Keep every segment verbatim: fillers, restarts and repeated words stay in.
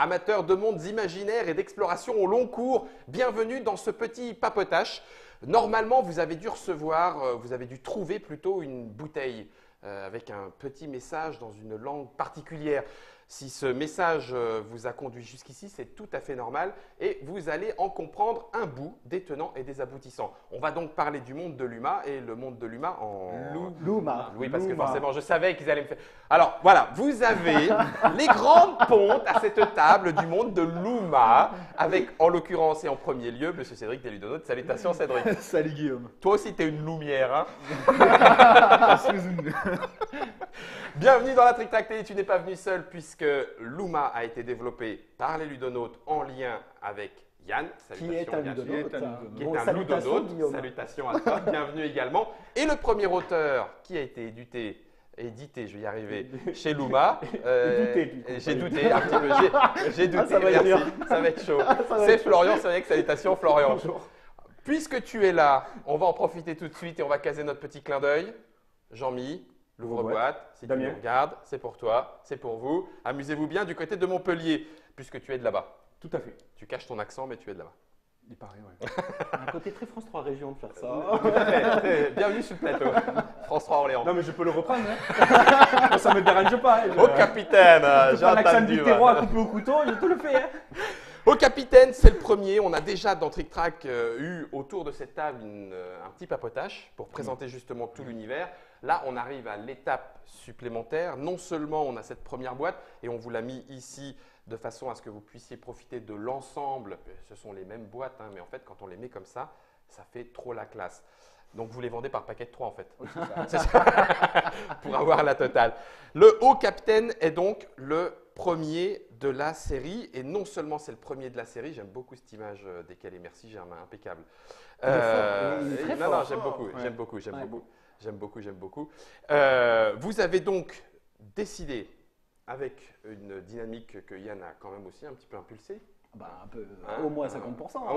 Amateurs de mondes imaginaires et d'exploration au long cours, bienvenue dans ce petit papotage. Normalement, vous avez dû recevoir, euh, vous avez dû trouver plutôt une bouteille euh, avec un petit message dans une langue particulière. Si ce message euh, vous a conduit jusqu'ici, c'est tout à fait normal et vous allez en comprendre un bout des tenants et des aboutissants. On va donc parler du monde de l'U M A et le monde de l'U M A en… L'U-M-A. Oui, parce que L'U-M-A. forcément, je savais qu'ils allaient me faire… Alors, voilà, vous avez les grandes pontes à cette table du monde de l'U M A avec, en l'occurrence et en premier lieu, M. Cédric Deludonaute. Salutations, Cédric. Salut Guillaume. Toi aussi, tu es une lumière, hein. Je suis une- Bienvenue dans la Trick Track Télé, tu n'es pas venu seul puisque l'U M A a été développé par les ludonautes en lien avec Yann. Qui est Salutations, un Yann. ludonaute. Qui est un ludonaute. Qui est Bon, un salutations, ludonaute. Guillaume. Salutations à toi, bienvenue également. Et le premier auteur qui a été édité, édité, je vais y arriver, chez l'U M A. douté, du coup. J'ai douté un petit peu, j'ai- j'ai douté, Ah, ça va être merci, dur. ça va être chaud. Ça va C'est être chaud. Florian, c'est vrai que salutations Florian. Bonjour. Puisque tu es là, on va en profiter tout de suite et on va caser notre petit clin d'œil. Jean-Mi, l'ouvre-boîte, si tu Damien. nous regardes, c'est pour toi, c'est pour vous. Amusez-vous bien du côté de Montpellier, puisque tu es de là-bas. Tout à fait. Tu caches ton accent, mais tu es de là-bas. Il paraît, ouais. Un côté très France trois Régions de faire ça. Tout à fait. Bienvenue sur le plateau. France trois Orléans. Non, mais je peux le reprendre. Hein. Moi, ça me dérange pas. Je- Au capitaine, je j'ai prends l'accent entendu. du terroir ouais. coupé au couteau, je te le fais. Hein. Au capitaine, c'est le premier. On a déjà dans Trick Track euh, eu autour de cette table une, euh, un petit papotage pour présenter justement tout l'univers. Là, on arrive à l'étape supplémentaire. Non seulement on a cette première boîte et on vous l'a mis ici de façon à ce que vous puissiez profiter de l'ensemble. Ce sont les mêmes boîtes, hein, mais en fait, quand on les met comme ça, ça fait trop la classe. Donc, vous les vendez par paquet de trois en fait. C'est ça. Pour avoir la totale. Le Haut Capitaine est donc le premier de la série. Et non seulement c'est le premier de la série, j'aime beaucoup cette image euh, décalée. Merci Germain, impeccable. Il est fort, il est très non, fort. non, j'aime beaucoup, Ouais. j'aime beaucoup, j'aime Ouais. beaucoup. J'aime beaucoup, j'aime beaucoup. Euh, vous avez donc décidé, avec une dynamique que Yann a quand même aussi un petit peu impulsée, Bah, un peu, Hein au moins cinquante pour cent.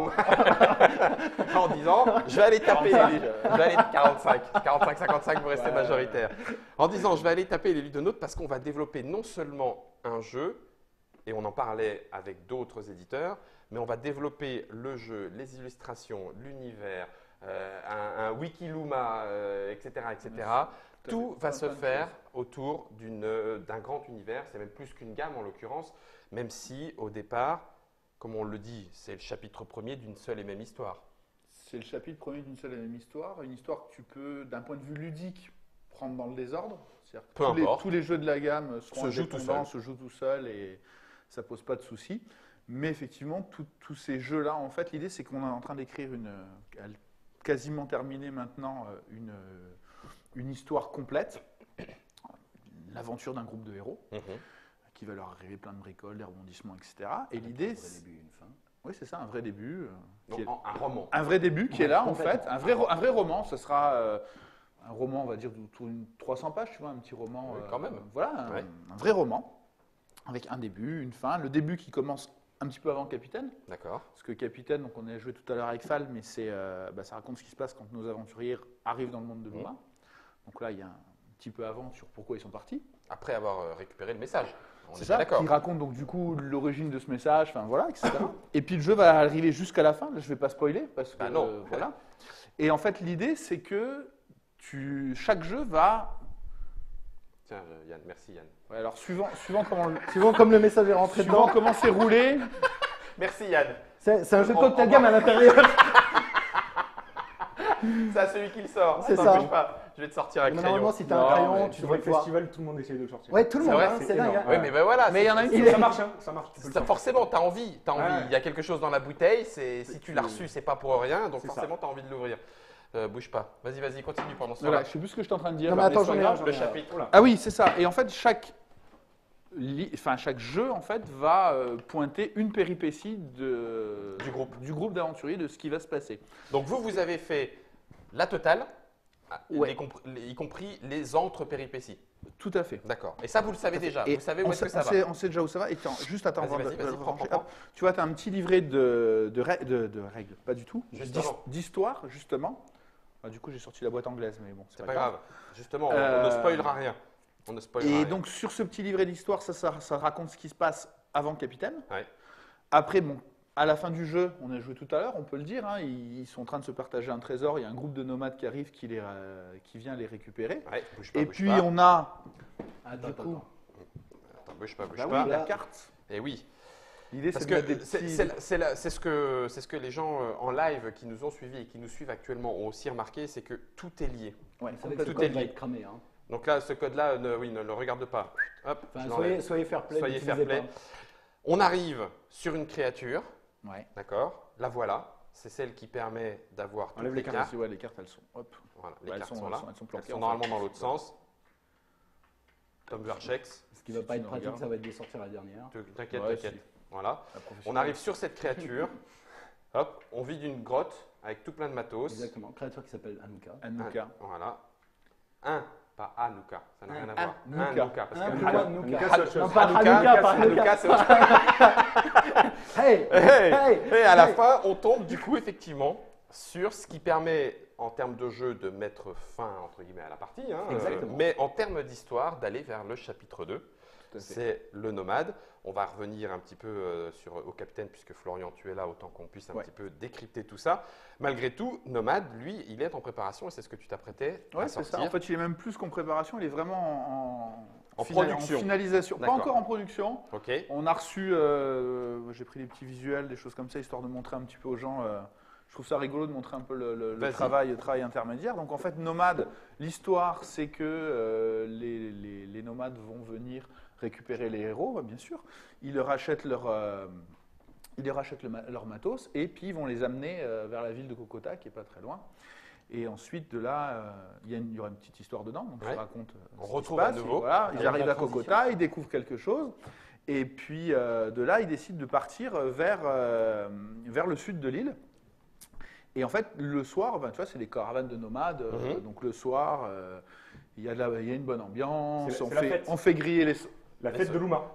en disant je vais aller taper les je vais aller quarante-cinq, quarante-cinq, cinquante-cinq, vous restez Ouais, majoritaire. En disant je vais aller taper les ludonautes parce qu'on va développer non seulement un jeu, et on en parlait avec d'autres éditeurs, mais on va développer le jeu, les illustrations, l'univers, euh, un, un Wikiluma, euh, et cetera, et cetera. Tout à Tout fait. va Plein, se plein de faire choses. autour d'une, euh, d'un grand univers. C'est même plus qu'une gamme en l'occurrence, même si au départ, comme on le dit, c'est le chapitre premier d'une seule et même histoire. C'est le chapitre premier d'une seule et même histoire. Une histoire que tu peux, d'un point de vue ludique, prendre dans le désordre. C'est-à-dire que Peu tous, les, importe. tous les jeux de la gamme seront Se jouent tout indépendants, seuls. se jouent tout seuls et ça pose pas de soucis. Mais effectivement, tout- tous ces jeux-là, en fait, l'idée c'est qu'on est en train d'écrire une, euh, quasiment terminée maintenant, euh, une, euh, une histoire complète, l'aventure d'un groupe de héros Mhm. qui va leur arriver plein de bricoles, des rebondissements, et cetera. Et l'idée, Un vrai c'est- début, une fin. oui, c'est ça, un vrai début. euh, Donc, qui est- en- un roman. un vrai début qui est là, en fait. Complètement. Un vrai, ro- un vrai roman. Ce sera euh, un roman, on va dire, autour d'une trois cents pages, tu vois, un petit roman. Oui, euh, quand même. voilà, un, Ouais. un vrai roman avec un début, une fin. Le début qui commence un petit peu avant Capitaine. D'accord. Parce que Capitaine, donc on a joué tout à l'heure avec Fal, mais c'est, euh, bah, ça raconte ce qui se passe quand nos aventuriers arrivent dans le monde de l'U M A. Mhm. Donc là, il y a un petit peu avant sur pourquoi ils sont partis. Après avoir euh, récupéré le message. On C'est est ça, d'accord. qui raconte donc du coup l'origine de ce message, enfin voilà, et cetera. Et puis le jeu va arriver jusqu'à la fin, là je vais pas spoiler parce que Bah non. euh, voilà. Et en fait l'idée c'est que tu, chaque jeu va, Tiens, euh, Yann, merci Yann. ouais, alors suivant, suivant comment, Suivant comme le message est rentré suivant dedans, comment c'est roulé, Merci Yann. c'est c'est un jeu de On- cocktail on gamme va- à l'intérieur. C'est à celui qui le sort. C'est T'en ça. bouge pas. Je vais te sortir un Mais crayon. normalement, si t'as Non, un crayon, mais tu Sur devrais le pouvoir. festival, tout le monde essaie de le sortir. Ouais, tout le C'est monde, vrai, hein, c'est c'est dingue. énorme. hein. Oui, mais ben voilà. mais il y en a une Il qui est- Ça marche, hein, ça marche. Tu peux le Ça, sortir. forcément, tu as envie. T'as envie. Ouais. Il y a quelque chose dans la bouteille. C'est si tu l'as reçu, c'est pas pour rien. Donc C'est ça. forcément, tu as envie de l'ouvrir. Euh, bouge pas. Vas-y, vas-y, continue pendant ce Voilà, temps-là. je sais plus ce que je suis en train de dire. Non, mais mais attends, c'est pas j'en ai grave. un, Le j'en ai un. chapitre. Voilà. Ah oui, c'est ça. Et en fait chaque, li- enfin chaque jeu en fait va euh, pointer une péripétie de, Du groupe. du groupe d'aventuriers de ce qui va se passer. Donc vous, vous avez fait la totale, Ouais. les compr- les- y compris les entre-péripéties. Tout à fait. D'accord. Et ça, vous le savez déjà. Et vous savez on où est-ce que sait- ça on va. sait, on sait déjà où ça va. Et tiens, juste attends, Vas-y, avant de- vas-y, de- vas-y, de prends, brancher, prends, hop. Tu vois, tu as un petit livret de, de, rè- de- de règles, pas du tout, Justement. d'his- d'histoire, justement. Ah, du coup, j'ai sorti la boîte anglaise, mais bon, c'est C'est pas, pas grave. Justement, on- on Euh, ne spoilera rien. On ne spoilera Et rien. donc, sur ce petit livret d'histoire, ça, ça, ça raconte ce qui se passe avant Capitaine. Ouais. Après, bon, à la fin du jeu, on a joué tout à l'heure, on peut le dire, hein, ils, ils sont en train de se partager un trésor. Il y a un groupe de nomades qui arrive, qui, les, euh, qui vient les récupérer. Ouais, bouge pas, Et bouge puis pas. on a Attends, du attends, coup, Attends, bouge pas, bouge bah pas. oui, la carte. Et oui. L'idée, Parce c'est de mettre que des c'est petits. c'est- c'est la- c'est ce, que- c'est ce que les gens euh, en live qui nous ont suivis et qui nous suivent actuellement ont aussi remarqué, c'est que tout est lié. Ouais, Vous savez que ce Tout code est va lié. être cramé. Hein. Donc là, ce code-là, ne, oui, ne le regarde pas. Hop, Enfin, je soyez, l'enlève. soyez fair play. Soyez n'utilisez fair play. pas. On arrive sur une créature, Ouais. d'accord? La voilà. C'est celle qui permet d'avoir toutes Enlève les les cartes. Ouais, les cartes, elles sont. Hop. Voilà, les Ouais, elles cartes sont- sont, elles là. sont- elles sont Elles planquées, sont en normalement fait. dans l'autre sens. Tom Verchex. Ce qui ne va Si pas tu être nous pratique, regardes. ça va être de sortir la dernière. Te- T'inquiète, Ouais, t'inquiète. si. Voilà. La On professionnelle. arrive sur cette créature. Hop, on vit d'une grotte avec tout plein de matos. Exactement. Créature qui s'appelle Anuka. Anuka. Un, voilà. Un, pas Anuka. Ça n'a Un, rien à un, voir. Nuka. Un Nuka. Parce Un, que plus loin de Nuka. Nuka, c'est autre chose. Non, pas Hanuka, Hanuka, pas Hanuka, Hanuka. c'est autre chose. Hey, Hey, hey, Et à la hey. fin, on tombe du coup effectivement sur ce qui permet, en termes de jeu, de mettre fin entre guillemets à la partie, hein, Exactement. euh, mais en termes d'histoire, d'aller vers le chapitre deux. Tout à fait. C'est le nomade. On va revenir un petit peu euh, sur, au capitaine, puisque Florian, tu es là, autant qu'on puisse un Ouais. petit peu décrypter tout ça. Malgré tout, nomade, lui, il est en préparation et c'est ce que tu t'apprêtais à Ouais, c'est sortir. ça. En fait, il est même plus qu'en préparation, il est vraiment en, En final- production. en finalisation. Pas D'accord. encore en production. Ok. On a reçu, euh, j'ai pris des petits visuels, des choses comme ça, histoire de montrer un petit peu aux gens. euh, je trouve ça rigolo de montrer un peu le, le- le Vas-y. travail, le travail intermédiaire. Donc en fait, nomade, l'histoire, c'est que euh, les, les- les nomades vont venir récupérer les héros, bien sûr. Ils leur achètent leur, euh, ils leur achètent le ma- leur matos et puis ils vont les amener euh, vers la ville de Kokota, qui est pas très loin. Et ensuite, de là, euh, il y, a une- il y aura une petite histoire dedans. Donc Ouais. je raconte. euh, On ce qui retrouve se à passe. nouveau. Et voilà, Avec ils la arrivent à transition. Kokota, ils découvrent quelque chose. Et puis euh, de là, ils décident de partir vers, euh, vers le sud de l'île. Et en fait, le soir, ben, tu vois, c'est des caravanes de nomades. euh, Mhm. donc le soir, euh, il y, a de la- il y a une bonne ambiance. C'est la- On c'est la fait, fête. on fait griller les. La fête de Luma.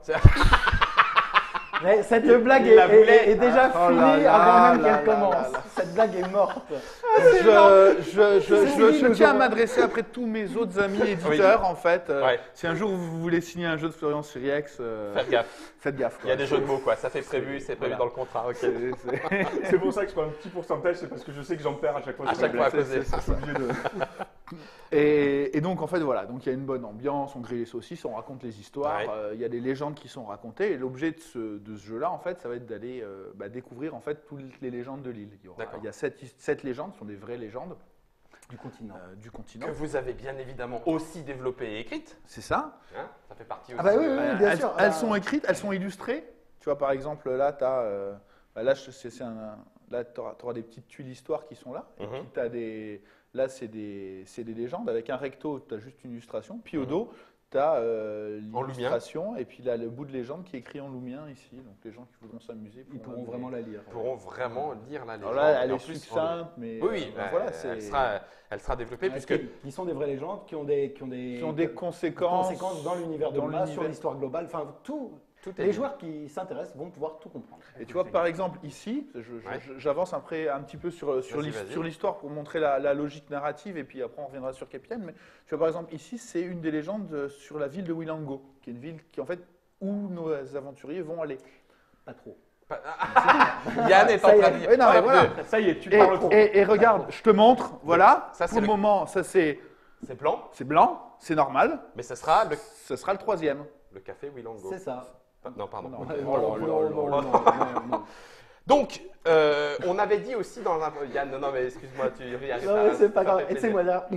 Mais cette blague il est, la est- voulait. est déjà Oh finie là là avant même là qu'elle là commence. là là. Cette blague est morte. je, je, je, C'est je- fini, je nous tiens à aurons- m'adresser après tous mes autres amis éditeurs, en fait. euh, Ouais. Si un jour vous voulez signer un jeu de Florian Siriex, euh, Faites gaffe. faites gaffe. Il y a quoi. des jeux de mots, quoi. Ça fait prévu, c'est prévu voilà. dans le contrat. Ok. C'est- c'est- C'est pour ça que je prends un petit pourcentage, c'est parce que je sais que j'en perds à chaque fois. À sur chaque mes fois à blagues. causer. c'est- Je suis obligé de. Et, et donc, en fait, voilà. Donc, il y a une bonne ambiance, on grille les saucisses, on raconte les histoires. Ouais. euh, Il y a des légendes qui sont racontées. Et l'objet de ce, de ce jeu-là, en fait, ça va être d'aller euh, bah, découvrir en fait toutes les légendes de l'île. Il y, aura- D'accord. il y a sept, sept légendes, ce sont des vraies légendes Du continent. euh, du continent. Que vous avez bien évidemment aussi développé et écrite. C'est ça. Hein, ça fait partie aussi. Ah bah oui, de- oui, Euh, bien elles, sûr. elles Euh, sont écrites, elles sont illustrées. Tu vois, par exemple, là, tu as. là, je- c'est, c'est un, là, tu auras des petites tuiles histoires qui sont là. Et Mhm. puis, t'as des, là, c'est des, c'est des légendes. Avec un recto, tu as juste une illustration. Puis au Mhm. dos, tu as En l'illustration. Et puis là, le bout de légende qui est écrit en loumien ici. Donc les gens qui voudront s'amuser Ils pourront l'admirer. vraiment la lire. pourront vraiment lire la légende. Alors là, elle Et en est plus, succincte, mais Oui, oui, euh, ben euh, voilà, c'est, elle, sera, elle sera développée Parce puisque que qui sont des vraies légendes, qui ont des, qui ont des, qui ont des conséquences, conséquences dans l'univers de dans Luma, sur l'univers. l'histoire globale. Enfin, tout. tout est Les lié. joueurs qui s'intéressent vont pouvoir tout comprendre. Et tu vois, par exemple, ici, je- je- Ouais. je- j'avance après un petit peu sur, sur Vas-y, l'his- vas-y. sur l'histoire pour montrer la, la logique narrative, et puis après on reviendra sur Capitaine. Mais tu vois, par exemple, ici, c'est une des légendes euh, sur la ville de Willango, qui est une ville qui, en fait, où nos aventuriers vont aller. Pas trop. Yann est en Ça y train est. de dire. Ouais, non, mais Hop, voilà. deux. Ça y est, tu Et, parles trop. et- et regarde, je te montre, voilà, Ça, c'est pour le le- moment, ça c'est C'est blanc, c'est blanc, c'est normal, mais ce sera le, ce sera le troisième. le café Willango. C'est ça. Non, pardon. Non. Ouais, Oh là non, là non, là non, là. non, non, non. Donc, euh, on avait dit aussi dans la. Yann, non, non, mais excuse-moi, tu y arrives Non, pas, mais c'est pas ça grave. fait Et c'est plaisir. moi là.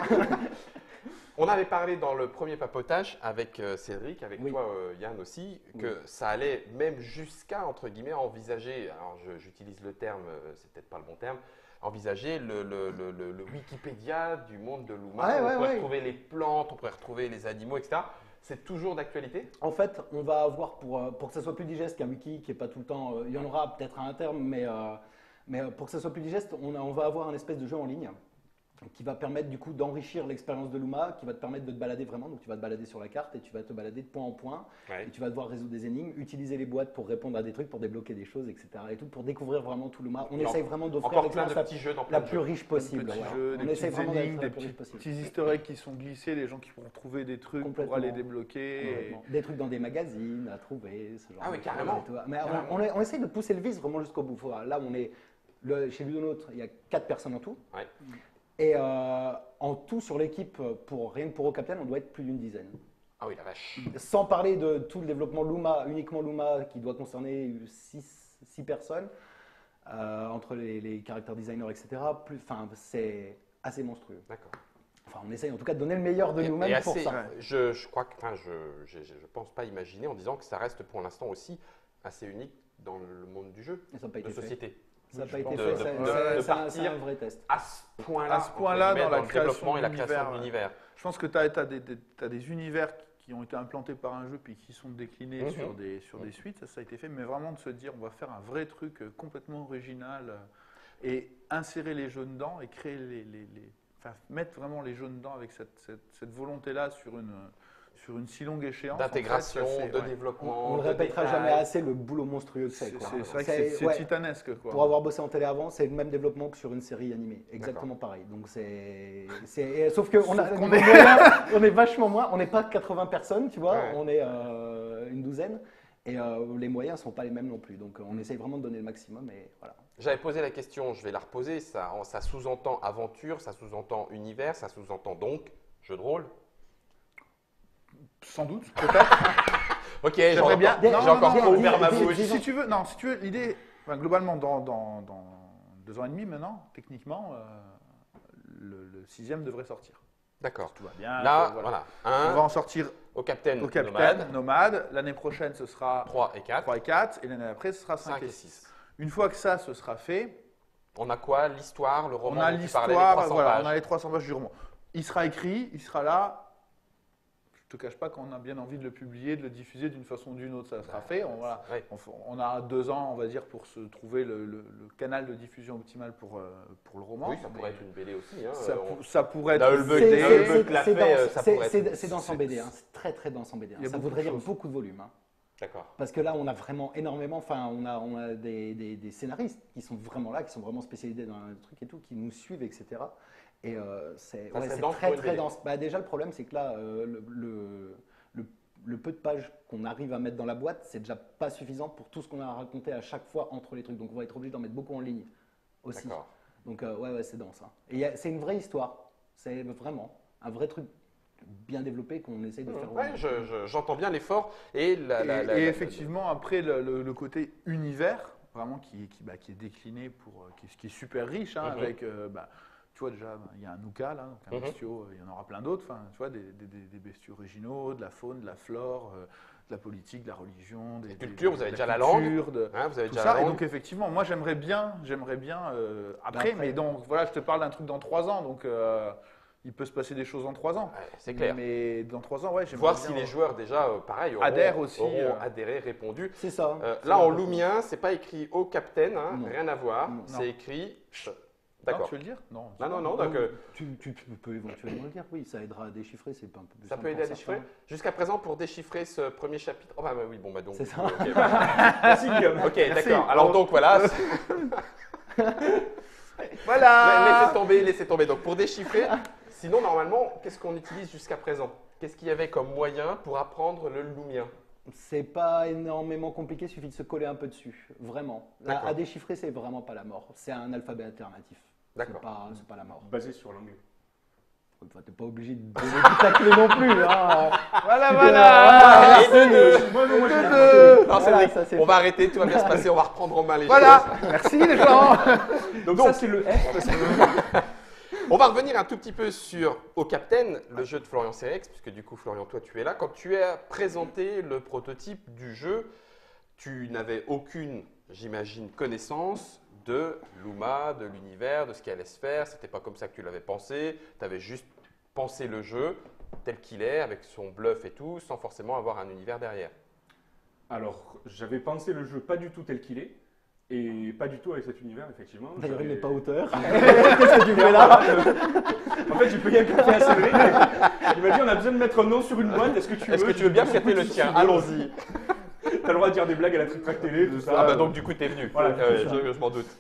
On avait parlé dans le premier papotage avec euh, Cédric, avec Oui. toi euh, Yann aussi, Oui. que ça allait même jusqu'à, entre guillemets, envisager, alors je- j'utilise le terme, euh, c'est peut-être pas le bon terme, envisager le, le- le- le- le Wikipédia du monde de Luma. Ouais, on ouais, pourrait ouais. retrouver les plantes, on pourrait retrouver les animaux, et cetera. C'est toujours d'actualité? En fait, on va avoir, pour, euh, pour que ça soit plus digeste qu'un wiki qui n'est pas tout le temps, euh, il y en aura peut-être à un terme, mais, euh, mais euh, pour que ça soit plus digeste, on, a- on va avoir un espèce de jeu en ligne qui va permettre du coup d'enrichir l'expérience de Luma, qui va te permettre de te balader vraiment. Donc tu vas te balader sur la carte et tu vas te balader de point en point. Ouais. Et tu vas devoir résoudre des énigmes, utiliser les boîtes pour répondre à des trucs, pour débloquer des choses, et cetera. Et tout pour découvrir vraiment tout Luma. On Et essaye en- vraiment d'offrir Encore plein l'expérience de la, petits jeux dans plein la de plus jeux. riche possible. Des petits ouais. jeux, On des essaye petites vraiment d'être énignes, la des plus petits, riche possible. petits easter eggs qui sont glissés, les gens qui pourront trouver des trucs pour Complètement. aller débloquer. et- Complètement. Des trucs dans des magazines à trouver, ce genre Ah oui, de carrément. choses et tout. Mais on- Carrément. on, est- on essaye de pousser le vice vraiment jusqu'au bout. Faut- Là, on est le- chez Ludonote, il y a quatre personnes en tout. Ouais. Et euh, en tout sur l'équipe, pour rien que pour Ocapten, on doit être plus d'une dizaine. Ah oui, la vache. Sans parler de tout le développement Luma, uniquement Luma, qui doit concerner six personnes, euh, entre les, les caractères designers, et cetera. Plus, enfin, c'est assez monstrueux. D'accord. Enfin, on essaye en tout cas de donner le meilleur de Et- nous-mêmes et pour assez- ça. Je, je crois que, enfin, je, je, je pense pas imaginer en disant que ça reste pour l'instant aussi assez unique dans le monde du jeu, Et ça n'a pas de été fait. société. Ça n'a Je pas été pense. fait, De- c'est- de- c'est- de c'est un- partir. c'est un vrai test. À ce point-là, À ce point-là, entre guillemets, dans la le création développement et la de création de l'univers, l'univers. Je pense que tu as, des, des- t'as des univers qui ont été implantés par un jeu puis qui sont déclinés Mhm. sur, des, sur des suites, ça, ça a été fait, mais vraiment de se dire on va faire un vrai truc euh, complètement original euh, et insérer les jeux dedans et créer les, les- les- enfin, mettre vraiment les jeux dedans avec cette, cette, cette volonté-là sur une, sur une si longue échéance. D'intégration, en fait, ça, c'est- de ouais. développement. On ne le de répétera détails. jamais assez le boulot monstrueux que C'est c'est. quoi. c'est- c'est vrai que C'est- c'est c'est ouais, titanesque. Quoi. Pour avoir bossé en télé avant, c'est le même développement que sur une série animée. Exactement pareil. Donc c'est, c'est- sauf que on a, Sauf qu'on niveau est- moyen, on est vachement moins. On n'est pas quatre-vingts personnes, tu vois. Ouais. On est euh, une douzaine. Et euh, les moyens sont pas les mêmes non plus. Donc on essaye vraiment de donner le maximum. Et voilà. J'avais posé la question, je vais la reposer. Ça, ça sous-entend aventure, ça sous-entend univers, ça sous-entend donc jeu de rôle. Sans doute, peut-être. Ok, j'ai J'aimerais encore, bien- j'ai non, encore non, trop non, ouvert ma dis- bouche. dis- Si tu veux, non, si tu veux, l'idée, enfin, globalement, dans, dans, dans deux ans et demi maintenant, techniquement, euh, le, le sixième devrait sortir. D'accord. Tout va bien. Là, que, voilà. On va Un en sortir au Captain au Capitaine, Nomade, Nomade. L'année prochaine, ce sera trois et quatre, trois et quatre. Et l'année après, ce sera cinq cinq et et six. six. Une fois que ça, ce sera fait, On a quoi? L'histoire, le roman on a dont tu parlais, les l'histoire, trois cents voilà, pages. on a les trois cents pages du roman. Il sera écrit, il sera là. Je te cache pas qu'on a bien envie de le publier, de le diffuser d'une façon ou d'une autre, ça sera fait. On, voilà. Ouais. On, f- on a deux ans, on va dire, pour se trouver le, le- le canal de diffusion optimal pour, euh, pour le roman. Oui, ça Mais pourrait être une B D aussi. Hein. ça, Euh, pou- on- ça pourrait Là, être. le bug C'est- des- c'est- le bug c'est- l'a c'est fait, dans- euh, ça c'est- pourrait c'est- être- c'est dense en c'est- B D. hein. C'est très très dense en B D. hein. Il y a Ça beaucoup voudrait de dire choses. beaucoup de volume. hein. D'accord. Parce que là, on a vraiment énormément, enfin, on a, on a des, des- des scénaristes qui sont vraiment là, qui sont vraiment spécialisés dans le truc et tout, qui nous suivent, et cetera. Et euh, c'est Ça ouais, serait c'est dense très pour une très B D. dense. Bah, déjà, le problème, c'est que là, euh, le, le, le- le peu de pages qu'on arrive à mettre dans la boîte, c'est déjà pas suffisant pour tout ce qu'on a raconté à chaque fois entre les trucs. Donc, on va être obligé d'en mettre beaucoup en ligne aussi. D'accord. Donc, euh, ouais, ouais, c'est dense. hein. Et il y a- c'est une vraie histoire. C'est vraiment un vrai truc bien développé qu'on essaye de faire. Ouais, je- je- j'entends bien l'effort et la. la- Et, la- et la- effectivement, après, le, le- le côté univers, vraiment, qui, qui, bah, qui est décliné, pour, euh, qui, qui est super riche, hein, Mhm. avec, euh, bah, tu vois déjà, bah, il y a un Nuka, là, donc un Mhm. bestiau, euh, il y en aura plein d'autres, enfin, tu vois, des, des, des- des bestiaux originaux, de la faune, de la flore, euh, de la politique, de la religion, des, La des- culture, de vous avez la déjà la langue. culture, de- Hein, vous avez tout déjà ça. la Et langue. donc, effectivement, moi, j'aimerais bien, j'aimerais bien, euh, après, Après. mais donc, voilà, je te parle d'un truc dans trois ans, donc euh, il peut se passer des choses en trois ans. Ouais, c'est clair. Mais dans trois ans, ouais, j'aimerais Voir bien, si les euh, joueurs déjà, euh, pareil, auront, Adhèrent aussi, auront euh. adhéré, répondu. C'est ça. Euh, C'est là, un en peu ça. loumien, c'est pas écrit au Captain, hein, Non. rien à voir. Non. C'est écrit. Non, D'accord. tu veux le dire? Non. Non, non, non. Donc, euh, Tu, tu- tu peux éventuellement le dire, oui, ça aidera à déchiffrer, c'est pas un peu plus ça simple peut aider pour à déchiffrer. certains. Jusqu'à présent, pour déchiffrer ce premier chapitre. Oh, bah bah oui, bon, bah donc. C'est ça. Ok, Merci Guillaume. ok, Merci. d'accord. Alors, donc, voilà. Voilà. Laissez tomber, laissez tomber. Donc, pour déchiffrer, sinon, normalement, qu'est-ce qu'on utilise jusqu'à présent? Qu'est-ce qu'il y avait comme moyen pour apprendre le loumien? C'est pas énormément compliqué, il suffit de se coller un peu dessus, vraiment. À, D'accord. à déchiffrer, c'est vraiment pas la mort. C'est un alphabet alternatif. D'accord. C'est pas, c'est pas la mort. Basé sur l'anglais. Enfin, t'es pas obligé de donner tout tacler non plus. Hein. Voilà, Ah, voilà. Et de deux. Moi, non, moi, j'ai De rien deux. compris. Non, c'est Voilà, vrai. ça, c'est On va arrêter, tout va bien se passer, on va reprendre en main les Voilà. choses. Merci les gens. Donc, ça, c'est le F. parce que- On va revenir un tout petit peu sur Au Captain, le jeu de Florian Cerex, puisque du coup, Florian, toi, tu es là. Quand tu as présenté le prototype du jeu, tu n'avais aucune, j'imagine, connaissance de Luma, de l'univers, de ce qui allait se faire. C'était pas comme ça que tu l'avais pensé. Tu avais juste pensé le jeu tel qu'il est, avec son bluff et tout, sans forcément avoir un univers derrière. Alors, j'avais pensé le jeu pas du tout tel qu'il est. Et pas du tout avec cet univers, effectivement. D'ailleurs, il J'avais- n'est pas auteur. Qu'est-ce que tu fais là? En fait, j'ai payé un café à Cédric. Il m'a dit on a besoin de mettre un nom sur une boîte. Est-ce que tu veux Est-ce que tu veux bien prêter le tien? Allons-y. T'as le droit de dire des blagues à la Trick Track Télé, tout ça. Ah bah donc du coup t'es venu. Voilà, Euh, c'est ça. je je m'en doute.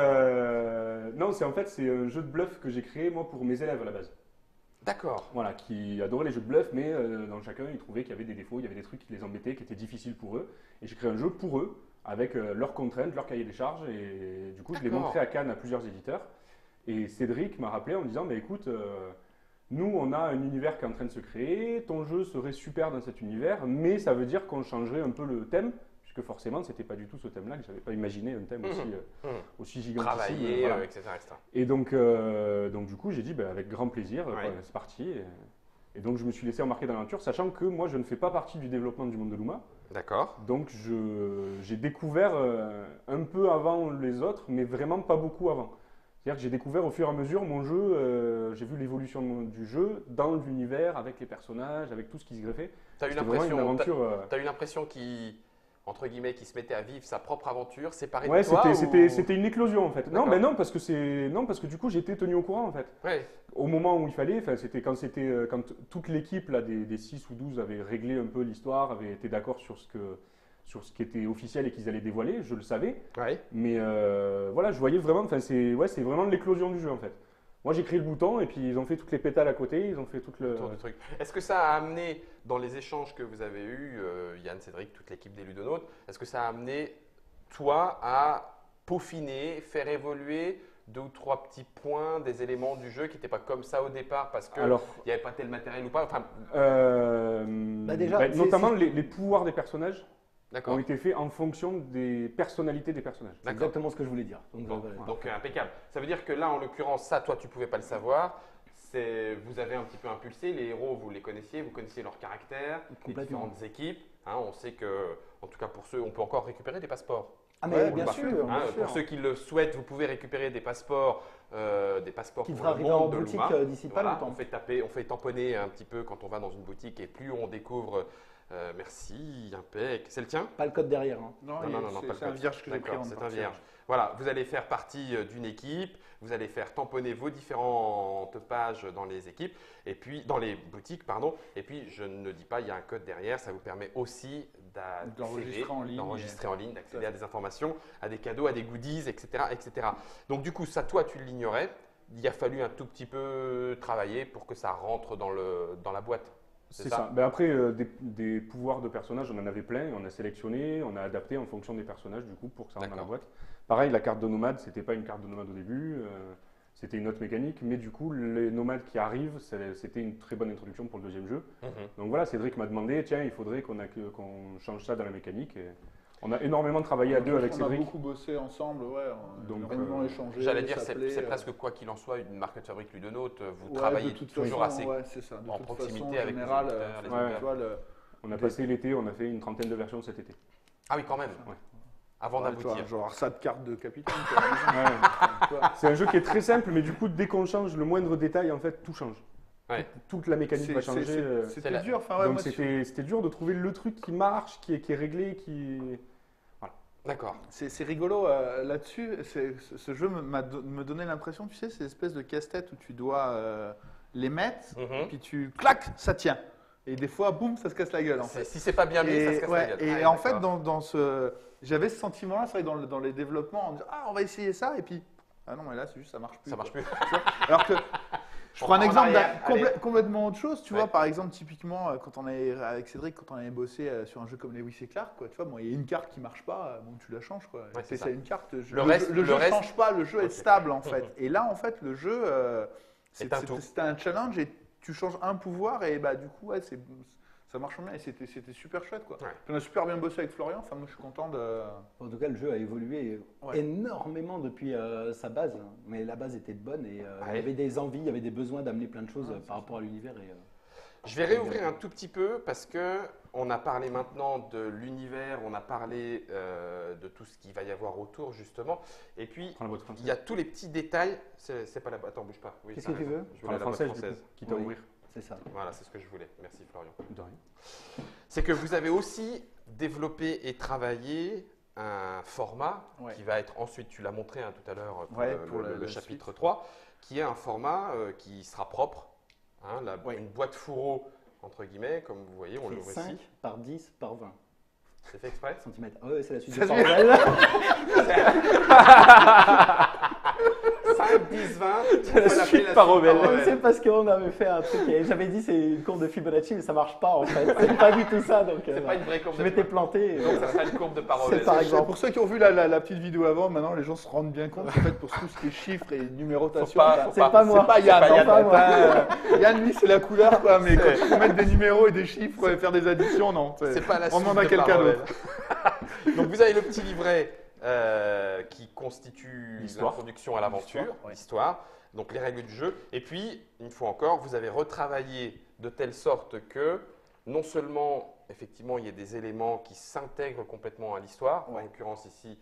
Euh, non, c'est en fait c'est un jeu de bluff que j'ai créé moi pour mes élèves à la base. D'accord. Voilà, qui adoraient les jeux de bluff, mais euh, dans chacun ils trouvaient qu'il y avait des défauts, il y avait des trucs qui les embêtaient, qui étaient difficiles pour eux. Et j'ai créé un jeu pour eux, avec euh, leurs contraintes, leur cahier des charges. Et du coup, je l'ai D'accord. montré à Cannes à plusieurs éditeurs. Et Cédric m'a rappelé en me disant, mais écoute, euh, nous on a un univers qui est en train de se créer, ton jeu serait super dans cet univers, mais ça veut dire qu'on changerait un peu le thème. Puisque forcément, c'était pas du tout ce thème-là, que j'avais pas imaginé un thème Mhm. aussi, euh, Mhm. aussi gigantesque. Travailler, Voilà. euh, et cetera, et cetera. Et donc, euh, donc du coup, j'ai dit, bah, avec grand plaisir, Ouais. quoi, c'est parti. Et, et donc, je me suis laissé embarquer dans l'aventure, sachant que moi, je ne fais pas partie du développement du monde de Luma. D'accord. Donc, je- j'ai découvert euh, un peu avant les autres, mais vraiment pas beaucoup avant. C'est-à-dire que j'ai découvert au fur et à mesure mon jeu, euh, j'ai vu l'évolution de mon- du jeu dans l'univers, avec les personnages, avec tout ce qui se greffait. T'as eu C'était vraiment une l'impression, t'as- aventure. euh, t'as eu l'impression qu'il, entre guillemets, qu'il se mettait à vivre sa propre aventure, séparé Ouais, de toi c'était, ou- c'était, c'était une éclosion en fait. Non, D'accord. ben non, parce que c'est, non, parce que du coup, j'étais tenu au courant en fait. Ouais. Au moment où il fallait, enfin, c'était quand c'était, euh, quand toute l'équipe là, des, des six ou douze avait réglé un peu l'histoire, avait été d'accord sur ce que, sur ce qui était officiel et qu'ils allaient dévoiler, je le savais. Ouais. Mais euh, voilà, je voyais vraiment, enfin, c'est, ouais, c'est vraiment l'éclosion du jeu en fait. Moi, j'ai créé le bouton et puis ils ont fait toutes les pétales à côté, ils ont fait tout le. Autour du truc. Est-ce que ça a amené, dans les échanges que vous avez eus, euh, Yann, Cédric, toute l'équipe des Ludonautes, est-ce que ça a amené toi à peaufiner, faire évoluer deux ou trois petits points, des éléments du jeu qui n'étaient pas comme ça au départ parce qu'il Alors, n'y avait pas tel matériel ou pas? Enfin, euh, Bah, déjà, bah, c'est- notamment c'est- les, les pouvoirs des personnages d'accord. ont été faits en fonction des personnalités des personnages. C'est D'accord. exactement ce que je voulais dire. Donc, Bon, voilà. donc euh, impeccable. Ça veut dire que là, en l'occurrence, ça, toi, tu pouvais pas le savoir. C'est, vous avez un petit peu impulsé. Les héros, vous les connaissiez, vous connaissiez leur caractère, les Complètement. différentes équipes. Hein, on sait que, en tout cas pour ceux, on peut encore récupérer des passeports. Ah mais Ouais, bien Bah, sûr, hein, bien sûr. pour ceux qui le souhaitent, vous pouvez récupérer des passeports, euh, des passeports Qui pour devra le arriver en monde de boutique Luma. euh, d'ici pas Voilà, longtemps. on fait taper, on fait tamponner un petit peu quand on va dans une boutique et plus on découvre. euh, merci, impec. C'est le tien? Pas le code derrière. hein. Non, Non, il- non, non, non, c'est pas le c'est un code. vierge que j'ai pris D'accord, avant de c'est un partir. vierge. Voilà, vous allez faire partie euh, d'une équipe, vous allez faire tamponner vos différentes pages dans les équipes, et puis dans les boutiques, pardon. Et puis, je ne dis pas, il y a un code derrière, ça vous permet aussi d'a- D'enregistrer d'accéder- en ligne d'enregistrer en ligne, Tout d'accéder à à des informations, à des cadeaux, à des goodies, et cetera, et cetera. Donc, du coup, ça, toi, tu l'ignorais. Il a fallu un tout petit peu travailler pour que ça rentre dans, le, dans la boîte. C'est ça. Ben après, euh, des, des pouvoirs de personnages, on en avait plein, on a sélectionné, on a adapté en fonction des personnages du coup pour que ça rentre dans la D'accord. boîte. Pareil, la carte de nomade, c'était pas une carte de nomade au début, euh, c'était une autre mécanique, mais du coup, les nomades qui arrivent, c'est- c'était une très bonne introduction pour le deuxième jeu. Mhm. Donc voilà, Cédric m'a demandé, tiens, il faudrait qu'on a que- qu'on change ça dans la mécanique. Et on a énormément travaillé à deux avec on Cédric. a beaucoup bossé ensemble, ouais, on a Donc, énormément euh, échangé. J'allais dire, c'est s'appelé, c'est euh, presque quoi qu'il en soit, une marque de fabrique Ludonote, vous ouais, travaillez de toute toujours façon, assez. ouais, c'est ça. De en toute proximité façon, en avec les général, éditeurs, euh, les tu auteurs. vois, le- On a passé l'été, on a fait une trentaine de versions cet été. Ah oui, quand même. Ouais. Avant ouais, tu vois, d'aboutir. genre ça de carte de capitaine. quoi. Tu vois. C'est un jeu qui est très simple, mais du coup, dès qu'on change le moindre détail, en fait, tout change. Ouais. Toute, toute la mécanique C'est- va c'est- changer. c'est- euh, C'était la- dur. Enfin, ouais, Donc moi, c'était c'était dur de trouver le truc qui marche, qui est, qui est réglé, qui. D'accord. C'est c'est rigolo euh, là-dessus. c'est- Ce ce jeu me, m'a do- me donnait l'impression, tu sais, ces espèces de casse-tête où tu dois euh, les mettre, Mhm. puis tu clac, ça tient. Et des fois, boum, ça se casse la gueule. En C'est- fait. Si c'est pas bien mis, ça se Et, casse ouais, la gueule. et Ah, en fait, d'accord. dans, dans ce, j'avais ce sentiment-là, c'est vrai, dans, le- dans les développements, en disant ah, on va essayer ça, et puis ah non, mais là, c'est juste ça marche plus. ça marche quoi. plus. Alors que je On prends un prend en exemple d'un- arrière, allez. complè- complètement autre chose. Tu Ouais. vois, par exemple, typiquement, euh, quand on avait, avec Cédric, quand on avait bossé euh, sur un jeu comme Lewis et Clark, quoi, tu vois, bon, il y a une carte qui marche pas, euh, bon, tu la changes, quoi. Ouais, c'est c'est ça. une carte. je- Le reste- jeu, le jeu reste- change pas, le jeu Ok. est stable en fait. Et là, en fait, le jeu, euh, c'est- un c'était tout. c'était un challenge et tu changes un pouvoir et bah du coup, ouais, c'est ça marche bien et c'était c'était super chouette, quoi. Ouais. On a super bien bossé avec Florian. Enfin, moi, je suis content de. En tout cas, le jeu a évolué Ouais. énormément depuis euh, sa base, hein. Mais la base était bonne et euh, il Ouais. y avait des envies, il y avait des besoins d'amener plein de choses Ouais, euh, par rapport à l'univers. Et, euh, Je vais réouvrir un tout petit peu parce que on a parlé maintenant de l'univers, on a parlé euh, de tout ce qu'il va y avoir autour justement, et puis Prends la boîte française. il y a tous les petits détails. C'est c'est pas la boîte. Attends, bouge pas. Oui, Qu'est-ce t'as que tu raison. veux Je Prends voulais la la boîte française, du française. coup, quitte à Oui. ouvrir. c'est ça. Voilà, c'est ce que je voulais. Merci Florian. De rien. C'est que vous avez aussi développé et travaillé un format Ouais. qui va être ensuite, tu l'as montré hein, tout à l'heure pour, Ouais, le, pour le- la- le la chapitre suite. trois, qui est un format euh, qui sera propre. Hein, la- Ouais. Une boîte fourreau, entre guillemets, comme vous voyez, on C'est l'ouvre cinq ici. par dix par vingt C'est fait exprès. centimètres. Ah ouais, c'est la suite Ça de se vient. Orwell. cinq, dix, vingt. C'est la suite par Orwell. Ouais, C'est parce qu'on avait fait un truc et j'avais dit c'est une courbe de Fibonacci mais ça marche pas en fait. C'est pas du tout ça donc C'est euh, pas une vraie courbe je de m'étais Fibonacci. planté. et Donc ça voilà. sera une courbe de C'est Parolles. par C'est- exemple. Pour ceux qui ont vu la, la- la petite vidéo avant, maintenant les gens se rendent bien compte qu'en fait pour tout ce qui est chiffres et numérotation, Faut pas- bah, faut C'est pas moi. c'est pas Yann, C'est hein, pas moi. euh, Yann lui c'est la couleur quoi, mais quand il faut mettre des numéros et des chiffres et faire des additions, non. C'est pas la On suite demande à de quelqu'un Parolles. d'autre. Donc vous avez le petit livret euh, qui constitue L'histoire. l'introduction à l'aventure, L'histoire, ouais. l'histoire, donc les règles du jeu. Et puis, une fois encore, vous avez retravaillé de telle sorte que non seulement, effectivement, il y a des éléments qui s'intègrent complètement à l'histoire, en Ouais. l'occurrence ici,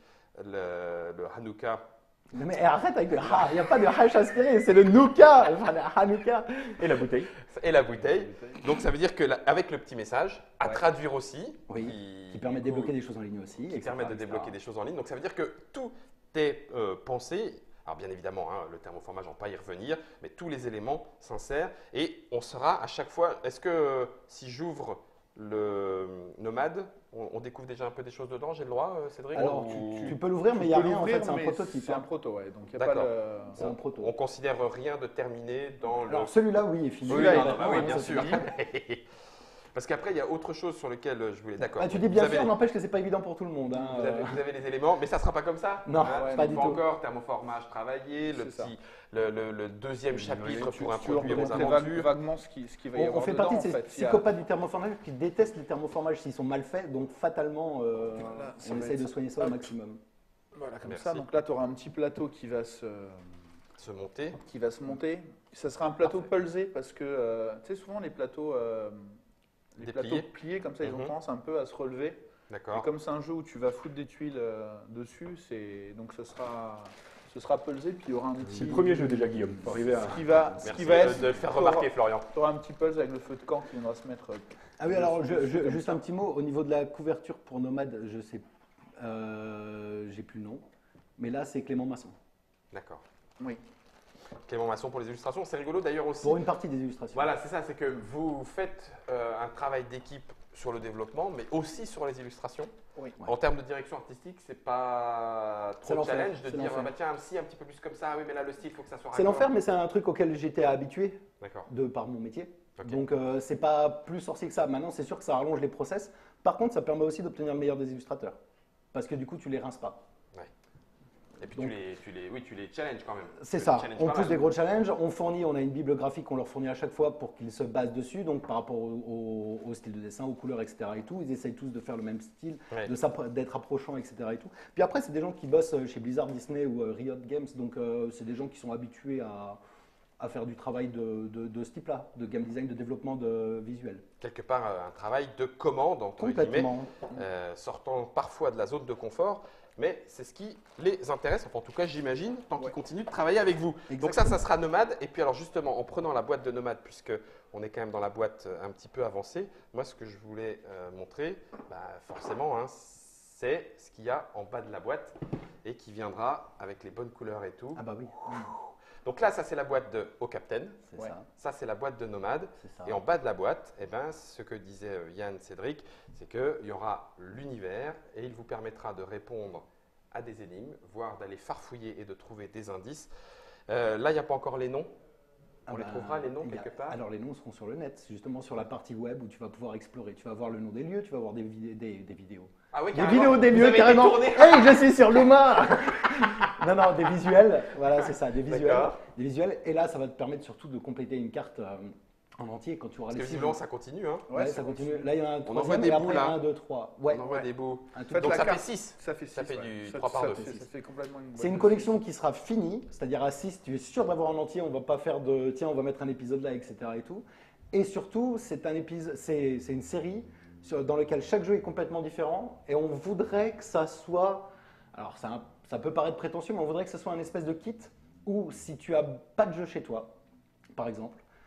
le, le Hanouka. Mais arrête avec le ha, il n'y a pas de hash aspiré, c'est le nouka, enfin le hanouka. Et la bouteille. Et la bouteille. Donc ça veut dire que là, avec le petit message, à Ouais. traduire aussi, Oui, qui, Qui permet de du coup, débloquer des choses en ligne aussi. qui et cetera, permettent de et cetera. débloquer des choses en ligne. Donc ça veut dire que tout est euh, pensé. Alors bien évidemment, hein, le thermoformage, on ne va pas y revenir, mais tous les éléments s'insèrent et on sera à chaque fois. Est-ce que euh, si j'ouvre le Nomade, on, on découvre déjà un peu des choses dedans? J'ai le droit, euh, Cédric? Alors, Ou- tu, tu peux l'ouvrir, mais il Tu n'y a peux rien en l'ouvrir, fait, c'est un mais prototype. C'est un hein. proto, ouais. Donc il y a pas D'accord. le. C'est un proto. On considère rien de terminé dans le. Alors celui-là, oui, est fini. Celui-là, oui, il non, est- bah oui, ouais, bien ça, sûr. c'est Parce qu'après, il y a autre chose sur lequel je voulais. D'accord. Ah, tu dis Vous bien avez- sûr, n'empêche que c'est pas évident pour tout le monde. hein, Vous avez, euh. vous avez les éléments, mais ça ne sera pas comme ça. Non, Hein, pas une du fois tout. encore, thermoformage travaillé, le, C'est ça. petit, le, le- le deuxième chapitre Tu- pour tu leur introduire aux montrer vague- aventures. vaguement ce qui, ce qui va y On, on avoir fait dedans, partie de en ces fait. Il y a- psychopathes du thermoformage qui détestent les thermoformages s'ils sont mal faits, donc fatalement, euh, Voilà, ça on va essaye être de soigner ça ça. au maximum. Voilà, comme Merci. ça. Donc là, tu auras un petit plateau qui va se, Se monter. qui va se monter. Ça sera un plateau Parfait. pulsé parce que, euh, tu sais, souvent les plateaux, euh, les Dépliés. plateaux pliés comme ça, ils ont Mhm. tendance un peu à se relever. Et D'accord. comme c'est un jeu où tu vas foutre des tuiles euh, dessus, c'est donc ce sera, ce sera pulsé, puis il y aura un petit. C'est le premier jeu déjà, Guillaume. Faut arriver à. Ce qui va, ce Merci qui va être. de, de le faire remarquer, Florian. Tu auras un petit pulse avec le feu de camp qui viendra se mettre. euh, Ah oui, alors je- je- Comme juste ça. un petit mot au niveau de la couverture pour Nomade, je sais, euh, j'ai plus le nom, mais là c'est Clément Masson D'accord. Oui. Clément Masson pour les illustrations. C'est rigolo d'ailleurs aussi. pour une partie des illustrations. Voilà, c'est ça, c'est que vous faites euh, un travail d'équipe sur le développement, mais aussi sur les illustrations. Oui. Ouais. En termes de direction artistique, c'est pas C'est trop l'enfer, challenge de c'est dire l'enfer. ah bah tiens, si un petit peu plus comme ça, oui mais là le style, il faut que ça soit C'est raccord. l'enfer, mais c'est un truc auquel j'étais habitué D'accord. de par mon métier. Ok. Donc euh, c'est pas plus sorcier que ça. Maintenant, c'est sûr que ça rallonge les process. Par contre, ça permet aussi d'obtenir le meilleur des illustrateurs, parce que du coup, tu les rinces pas. Et puis Donc- tu les, tu les, oui, tu les challenges quand même. C'est Tu ça, les challenges on pas pousse mal. des gros challenges, on fournit, on a une bible graphique qu'on leur fournit à chaque fois pour qu'ils se basent dessus, donc par rapport au, au- au style de dessin, aux couleurs, et cetera. Et tout, ils essayent tous de faire le même style, Ouais. de s'appro- d'être approchants, et cetera. Et tout. Puis après, c'est des gens qui bossent chez Blizzard, Disney ou euh, Riot Games, donc euh, c'est des gens qui sont habitués à, à faire du travail de, de- de ce type-là, de game design, de développement de visuel. Quelque part euh, un travail de commande entre guillemets, Complètement. euh, sortant parfois de la zone de confort, mais c'est ce qui les intéresse, enfin en tout cas j'imagine, tant qu'ils Ouais. continuent de travailler avec vous. Donc ça, ça sera Nomade. Et puis alors justement, en prenant la boîte de Nomade, puisque on est quand même dans la boîte euh, un petit peu avancée, moi ce que je voulais euh, montrer, bah, forcément, hein, c'est ce qu'il y a en bas de la boîte et qui viendra avec les bonnes couleurs et tout. Ah bah oui, Donc là, ça c'est la boîte de Au Captain, c'est Ouais. ça. ça c'est la boîte de Nomade. C'est ça. Et en bas de la boîte, eh ben, ce que disait euh, Yann Cédric, c'est qu'il y aura l'univers et il vous permettra de répondre à des énigmes, voire d'aller farfouiller et de trouver des indices. Euh, là, il n'y a pas encore les noms. Ah On les bah, trouvera, les noms, il y a- quelque part Alors les noms seront sur le net, justement sur la partie web où tu vas pouvoir explorer. Tu vas voir le nom des lieux, tu vas voir des, vid- des, des vidéos. Ah oui, Des carrément. vidéos des Vous lieux, avez carrément. détourné. Hey, je suis sur Luma. Non, non, des visuels. Voilà, c'est ça, des visuels. D'accord. Des visuels. Et là, ça va te permettre surtout de compléter une carte euh, en entier quand tu auras Parce les que six visiblement, jeux. ça continue. Hein. Ouais, ça continue. Là, il y en a un envoie troisième des et bouts, après là. un, deux, trois. Ouais. On envoie Ouais. des beaux. Un tout Faites Donc la ça fait carte. six. Ça fait, Ça six, fait ouais. du Ça- trois par ça deux. fait- Ça fait complètement une C'est une boîte de collection qui sera finie, c'est-à-dire à six, tu es sûr d'avoir un entier, on va pas faire de tiens, on va mettre un épisode là, et cetera. Et tout. Et surtout, c'est un épisode, c'est c'est une série sur- dans laquelle chaque jeu est complètement différent et on voudrait que ça soit, alors ça, ça peut paraître prétentieux, mais on voudrait que ce soit un espèce de kit où si tu as pas de jeu chez toi, par exemple,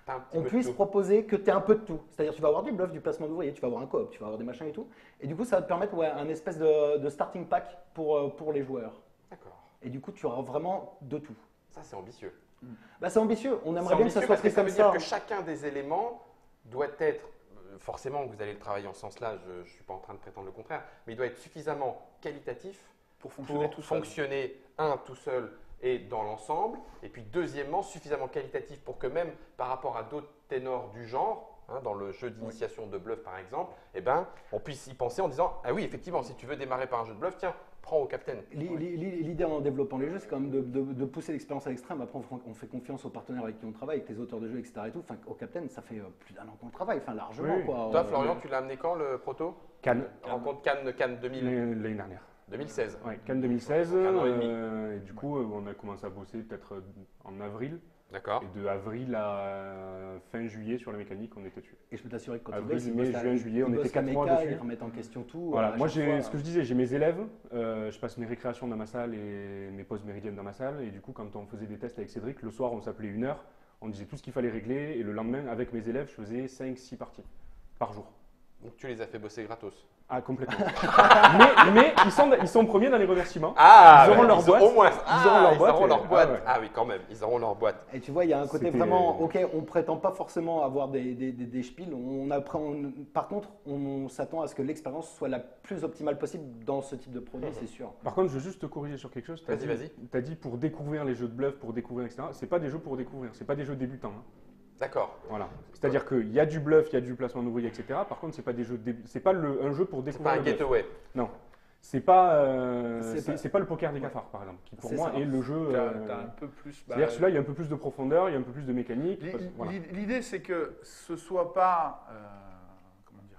T'as un petit on peu de puisse tout. proposer que tu aies un peu de tout. C'est-à-dire tu vas avoir du bluff, du placement d'ouvriers, tu vas avoir un coop, tu vas avoir des machins et tout. Et du coup, ça va te permettre ouais, un espèce de, de starting pack pour, euh, pour les joueurs. D'accord. Et du coup, tu auras vraiment de tout. Ça, c'est ambitieux. Bah, c'est ambitieux, on C'est aimerait bien que ça ambitieux soit parce que pris ça comme veut dire ça. que chacun des éléments doit être, euh, forcément vous allez le travailler en ce sens-là, je ne suis pas en train de prétendre le contraire, mais il doit être suffisamment qualitatif Pour fonctionner pour tout seul. fonctionner, un, tout seul et dans l'ensemble, et puis deuxièmement, suffisamment qualitatif pour que même par rapport à d'autres ténors du genre, hein, dans le jeu d'initiation de bluff par exemple, eh ben, on puisse y penser en disant, ah oui, effectivement, si tu veux démarrer par un jeu de bluff, tiens, prends au capitaine. L'idée en développant les jeux, c'est quand même de, de- de pousser l'expérience à l'extrême. Après, on, on fait confiance aux partenaires avec qui on travaille, avec les auteurs de jeux, et cetera. Et tout. Enfin, au Captain, ça fait euh, plus d'un an qu'on travaille, enfin largement. Oui. Quoi. Toi, Euh, Florian, tu l'as amené quand le proto Cannes, Rencontre Cannes, Cannes deux mille, l'année dernière. deux mille seize. Ouais, Cannes deux mille seize. Donc, un an et demi. euh, et du coup, euh, on a commencé à bosser peut-être euh, en avril. D'accord. Et de avril à euh, fin juillet sur la mécanique, on était dessus. Et je peux t'assurer que quand Avril, ils bossent, ils mai, bossent à- juin, juillet, on ils était bossent quatre à mois méca, dessus. Ils remettent en question tout. Voilà, à moi chaque j'ai fois. ce que je disais, j'ai mes élèves, euh, je passe mes récréations dans ma salle et mes pauses méridiennes dans ma salle. Et du coup, quand on faisait des tests avec Cédric, le soir on s'appelait une heure, on disait tout ce qu'il fallait régler. Et le lendemain, avec mes élèves, je faisais cinq six parties par jour. Donc tu les as fait bosser gratos. Ah, complètement. mais mais ils, sont, ils sont premiers dans les remerciements. Ah, Ils auront ouais, leur boîte. Au moins, Ils ah, auront leur ils boîte auront et- leur boîte. ah ouais. Ah oui, quand même, ils auront leur boîte. Et tu vois, il y a un côté C'était- vraiment, ok, on prétend pas forcément avoir des, des, des, des spiels. On apprend, on- par contre, on, s'attend à ce que l'expérience soit la plus optimale possible dans ce type de produit, c'est sûr. Par contre, je veux juste te corriger sur quelque chose. T'as Vas-y, dit- vas-y. T'as dit pour découvrir les jeux de bluff, pour découvrir, et cetera. C'est pas des jeux pour découvrir, c'est pas des jeux débutants. hein. D'accord. Voilà. C'est-à-dire qu'il y a du bluff, il y a du placement d'ouvriers, et cetera. Par contre, c'est pas des jeux, dé- c'est pas le, un jeu pour C'est découvrir pas un le bluff. gateway. Non. C'est pas, euh, C'est c'est pas- c'est pas le poker des cafards, par exemple, qui pour C'est moi ça. est le jeu. T'as- euh, t'as un peu plus. bah, C'est-à-dire celui-là, il y a un peu plus de profondeur, il y a un peu plus de mécanique. L'i- parce- voilà. l'i- L'idée, c'est que ce soit pas, euh, comment dire,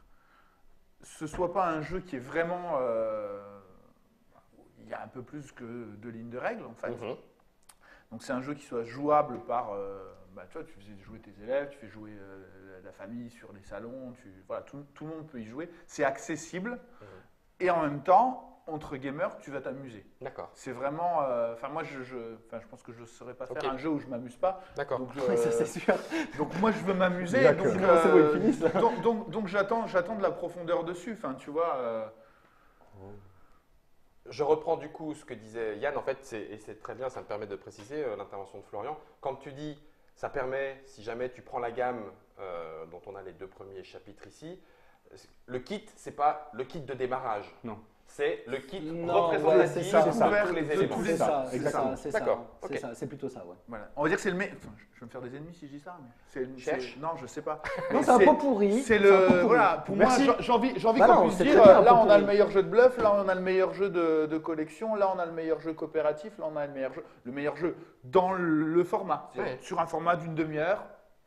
ce soit pas un jeu qui est vraiment, euh, il y a un peu plus que de lignes de règles en fait. Mhm. Donc c'est un jeu qui soit jouable par, euh, bah, tu vois, tu fais jouer tes élèves, tu fais jouer euh, la famille sur les salons, tu, voilà, tout, tout le monde peut y jouer. C'est accessible et en même temps, entre gamers, tu vas t'amuser. D'accord. C'est vraiment, euh, enfin moi je, je, enfin, je pense que je ne saurais pas faire Ok. un jeu où je m'amuse pas. D'accord. Donc, Oui, ça euh, c'est sûr. donc moi je veux m'amuser, D'accord. donc, Sinon, c'est bon, euh, ils finissent, là. donc, donc, donc j'attends, j'attends de la profondeur dessus. Enfin, tu vois, euh, Je reprends du coup ce que disait Yann, en fait, c'est- et c'est très bien, ça me permet de préciser euh, l'intervention de Florian. Quand tu dis, ça permet, si jamais tu prends la gamme euh, dont on a les deux premiers chapitres ici, le kit, c'est pas le kit de démarrage. Non. C'est le kit Non, représentatif ouais, c'est ça. de C'est ça. tous les De éléments. tous les- C'est ça, c'est c'est ça. ça, c'est ça. D'accord, C'est ok. ça, c'est plutôt ça, ouais. voilà. On va dire que c'est le meilleur. Je vais me faire des ennemis si je dis ça. Mais c'est le- Cherche. c'est- Non, je sais pas. Non, Mais c'est un pot pourri. C'est un pot le pourri. voilà. Pour Merci. moi, j'ai- j'ai envie, j'ai envie Bah qu'on non, puisse c'est dire, très bien, un là pot on a pourri. le meilleur jeu de bluff, là on a le meilleur jeu de, de collection, là on a le meilleur jeu coopératif, là on a le meilleur jeu, le meilleur jeu dans le, le format, C'est-à-dire Ouais. sur un format d'une demi-heure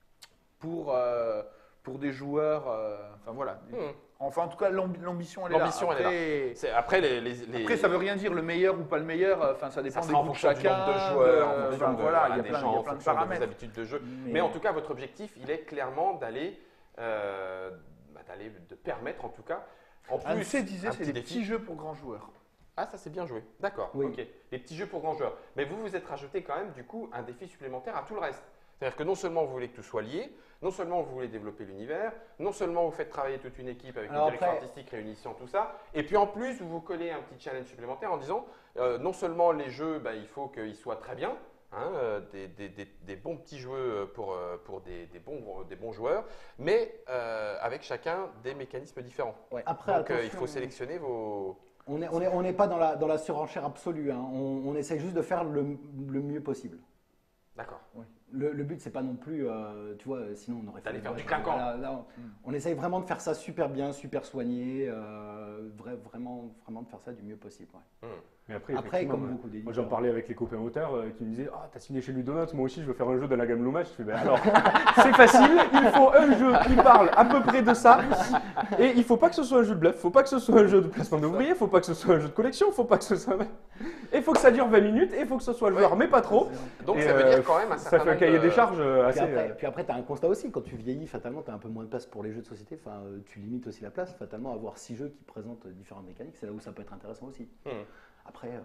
pour euh, pour des joueurs. euh, enfin voilà. Hmm. Enfin en tout cas l'ambi- l'ambition elle est là. L'ambition, elle est là. Après, C'est- Après, les, les- les- après, ça veut rien dire le meilleur ou pas le meilleur. Enfin ça dépend ça des sera en goûts de fonction du chacun. nombre de joueurs, en de- fonction enfin, de, voilà, voilà, il y a des plein, il gens, y a en plein de fonction de vos paramètres. habitudes de jeu. Mais en tout cas, votre objectif, il est clairement d'aller, euh, bah, d'aller, de permettre en tout cas, en plus, Annecy disait un c'est petit des défi. petits jeux pour grands joueurs. Ah, ça c'est bien joué. D'accord. Oui. Ok. Les petits jeux pour grands joueurs. Mais vous vous êtes rajouté quand même du coup un défi supplémentaire à tout le reste. C'est-à-dire que non seulement vous voulez que tout soit lié, non seulement vous voulez développer l'univers, non seulement vous faites travailler toute une équipe avec Alors une direction après- artistique réunissant tout ça, et puis en plus vous vous collez un petit challenge supplémentaire en disant euh, non seulement les jeux, bah, il faut qu'ils soient très bien, hein, euh, des, des- des- des bons petits jeux pour, euh, pour des, des bons, des bons joueurs, mais euh, avec chacun des mécanismes différents. Après, Donc euh, il attention, faut sélectionner vos... On n'est on est, on est pas dans la, dans la surenchère absolue. hein. On, on essaye juste de faire le, le mieux possible. D'accord. Le, le but, c'est pas non plus, euh, tu vois, sinon on aurait fait. D'aller faire ouais, du clinquant. voilà, là, on, on essaye vraiment de faire ça super bien, super soigné, euh, vra- vraiment, vraiment de faire ça du mieux possible. ouais. Mais après, Après, effectivement, comme moi, beaucoup moi d'éditeurs. j'en parlais avec les copains auteurs euh, qui me disaient ah, t'as signé chez Ludonote, moi aussi je veux faire un jeu de la gamme Luma. Je fais ben alors, c'est facile, il faut un jeu qui parle à peu près de ça. Et il faut pas que ce soit un jeu de bluff, faut pas que ce soit un jeu de placement d'ouvriers, faut pas que ce soit un jeu de collection, faut pas que ce soit. Et il faut que ça dure vingt minutes et il faut que ce soit le joueur, mais pas trop. Donc Et, ça veut euh, dire quand même un Ça certain fait un nombre cahier de- des charges euh, Puis assez. après, euh, puis après tu as un constat aussi, quand tu vieillis, fatalement, tu as un peu moins de place pour les jeux de société. Enfin, euh, tu limites aussi la place, fatalement, avoir six jeux qui présentent différentes mécaniques, c'est là où ça peut être intéressant aussi. Hmm. Après, euh,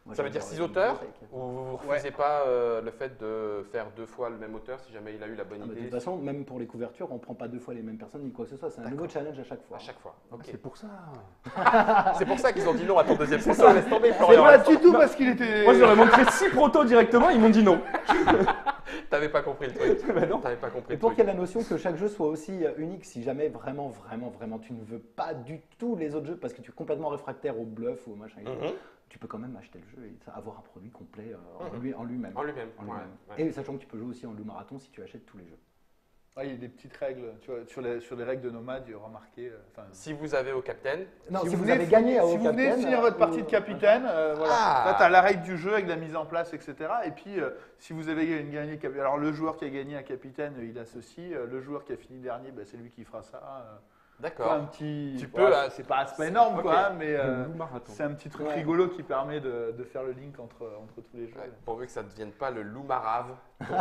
Moi, Ça veut j'adore dire six les auteurs bibliothèques. ou vous ne refusez pas euh, le fait de faire deux fois le même auteur si jamais il a eu la bonne Ah bah, de idée toute façon, même pour les couvertures, on prend pas deux fois les mêmes personnes ni quoi que ce soit. C'est un nouveau challenge à chaque fois. à chaque fois. Ok. C'est pour ça. C'est pour ça qu'ils ont dit non à ton deuxième saison. Laisse tomber, C'est Florian. pas laisse du tomber. tout parce qu'il était. Moi, je leur ai montré six protos directement, ils m'ont dit non. T'avais pas compris le truc. Bah non. T'avais pas compris Et le pour truc. qu'il y ait la notion que chaque jeu soit aussi euh, unique, si jamais vraiment, vraiment, vraiment tu ne veux pas du tout les autres jeux parce que tu es complètement réfractaire au bluff ou au machin, et tout, Mhm. tu peux quand même acheter le jeu et avoir un produit complet euh, en Mhm. lui- en lui-même. En lui-même. En ouais, lui-même. ouais. Et sachant que tu peux jouer aussi en loup marathon si tu achètes tous les jeux. Ah, il y a des petites règles. Tu vois, sur, les, sur les règles de nomade, il y aura marqué. euh, enfin, Si vous avez au capitaine, Non, si, vous, venez avez de gagné à Si au vous venez de capitaine, finir votre euh, partie de ou- capitaine, euh, voilà. Ah. Là, tu as la règle du jeu avec la mise en place, et cetera. Et puis, euh, si vous avez gagné, cap- alors le joueur qui a gagné un capitaine, euh, il associe. Euh, le joueur qui a fini dernier, bah, c'est lui qui fera ça. euh. d'accord. un petit. Tu voilà, peux, euh, c'est pas, c'est pas énorme, ok. quoi, hein, mais Le euh, loup marathon. c'est un petit truc Ouais. rigolo qui permet de, de faire le link entre, entre tous les jeux. Ouais, pourvu que ça ne devienne pas le loup marave.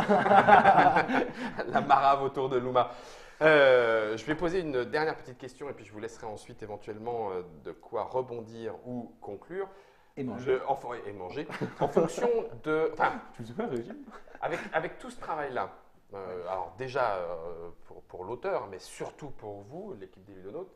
La marave autour de Luma. Euh, je vais poser une dernière petite question et puis je vous laisserai ensuite éventuellement euh, de quoi rebondir ou conclure. Et manger. Le- enfin, et manger. En fonction de. Enfin, Tu faisais pas un régime avec, avec tout ce travail-là, euh, alors déjà euh, pour, pour l'auteur, mais surtout pour vous, l'équipe des Ludonautes,